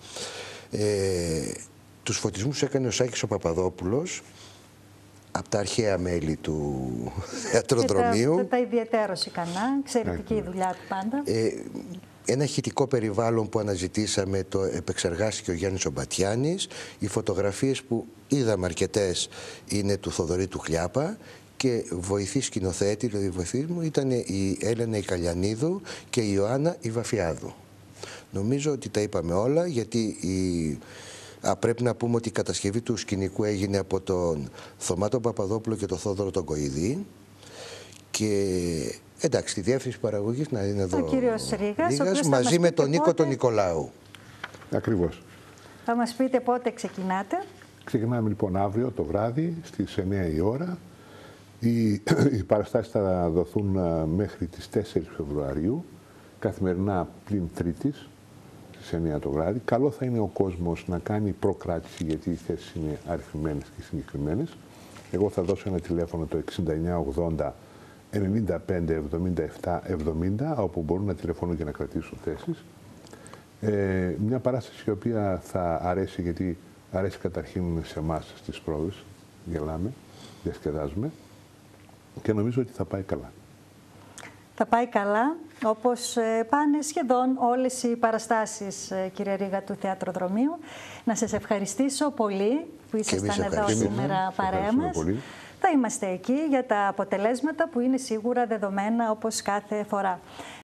Τους φωτισμούς έκανε ο Σάκης ο Παπαδόπουλος, από τα αρχαία μέλη του θεατροδρομίου. Τα ιδιαιτέρως ικανά, εξαιρετική η δουλειά του πάντα. Ένα ηχητικό περιβάλλον που αναζητήσαμε το επεξεργάστηκε ο Γιάννης ο Μπατιάνης. Οι φωτογραφίες που είδαμε αρκετές είναι του Θοδωρή του Χλιάπα, και βοηθή σκηνοθέτη, δηλαδή η βοηθή μου, ήταν η Έλενα η Καλιανίδου και η Ιωάννα η Βαφιάδου. Νομίζω ότι τα είπαμε όλα, γιατί πρέπει να πούμε ότι η κατασκευή του σκηνικού έγινε από τον Θωμά τον Παπαδόπουλο και τον Θόδωρο τον Κοηδή. Και εντάξει, τη διεύθυνση παραγωγής να είναι εδώ ο κύριος Ρήγας, μαζί με τον Νίκο τον Νικολάου. Ακριβώς. Θα μας πείτε πότε ξεκινάτε. Ξεκινάμε λοιπόν αύριο το βράδυ στις 9 η ώρα. Οι παραστάσεις θα δοθούν μέχρι τις 4 Φεβρουαρίου, καθημερινά πλην Τρίτης, στις 9 το βράδυ. Καλό θα είναι ο κόσμος να κάνει προκράτηση, γιατί οι θέσεις είναι αριθμημένες και συγκεκριμένες. Εγώ θα δώσω ένα τηλέφωνο, το 6980 95 77 70, όπου μπορούν να τηλεφωνούν και να κρατήσουν θέσεις. Μια παράσταση η οποία θα αρέσει, γιατί αρέσει καταρχήν σε εμάς στις πρόοδες. Γελάμε, διασκεδάζουμε και νομίζω ότι θα πάει καλά. Θα πάει καλά, όπως πάνε σχεδόν όλες οι παραστάσεις, κύριε Ρήγα, του Θεατροδρομίου. Να σας ευχαριστήσω πολύ που ήσασταν εδώ σήμερα παρέα μας. Θα είμαστε εκεί για τα αποτελέσματα που είναι σίγουρα δεδομένα όπως κάθε φορά.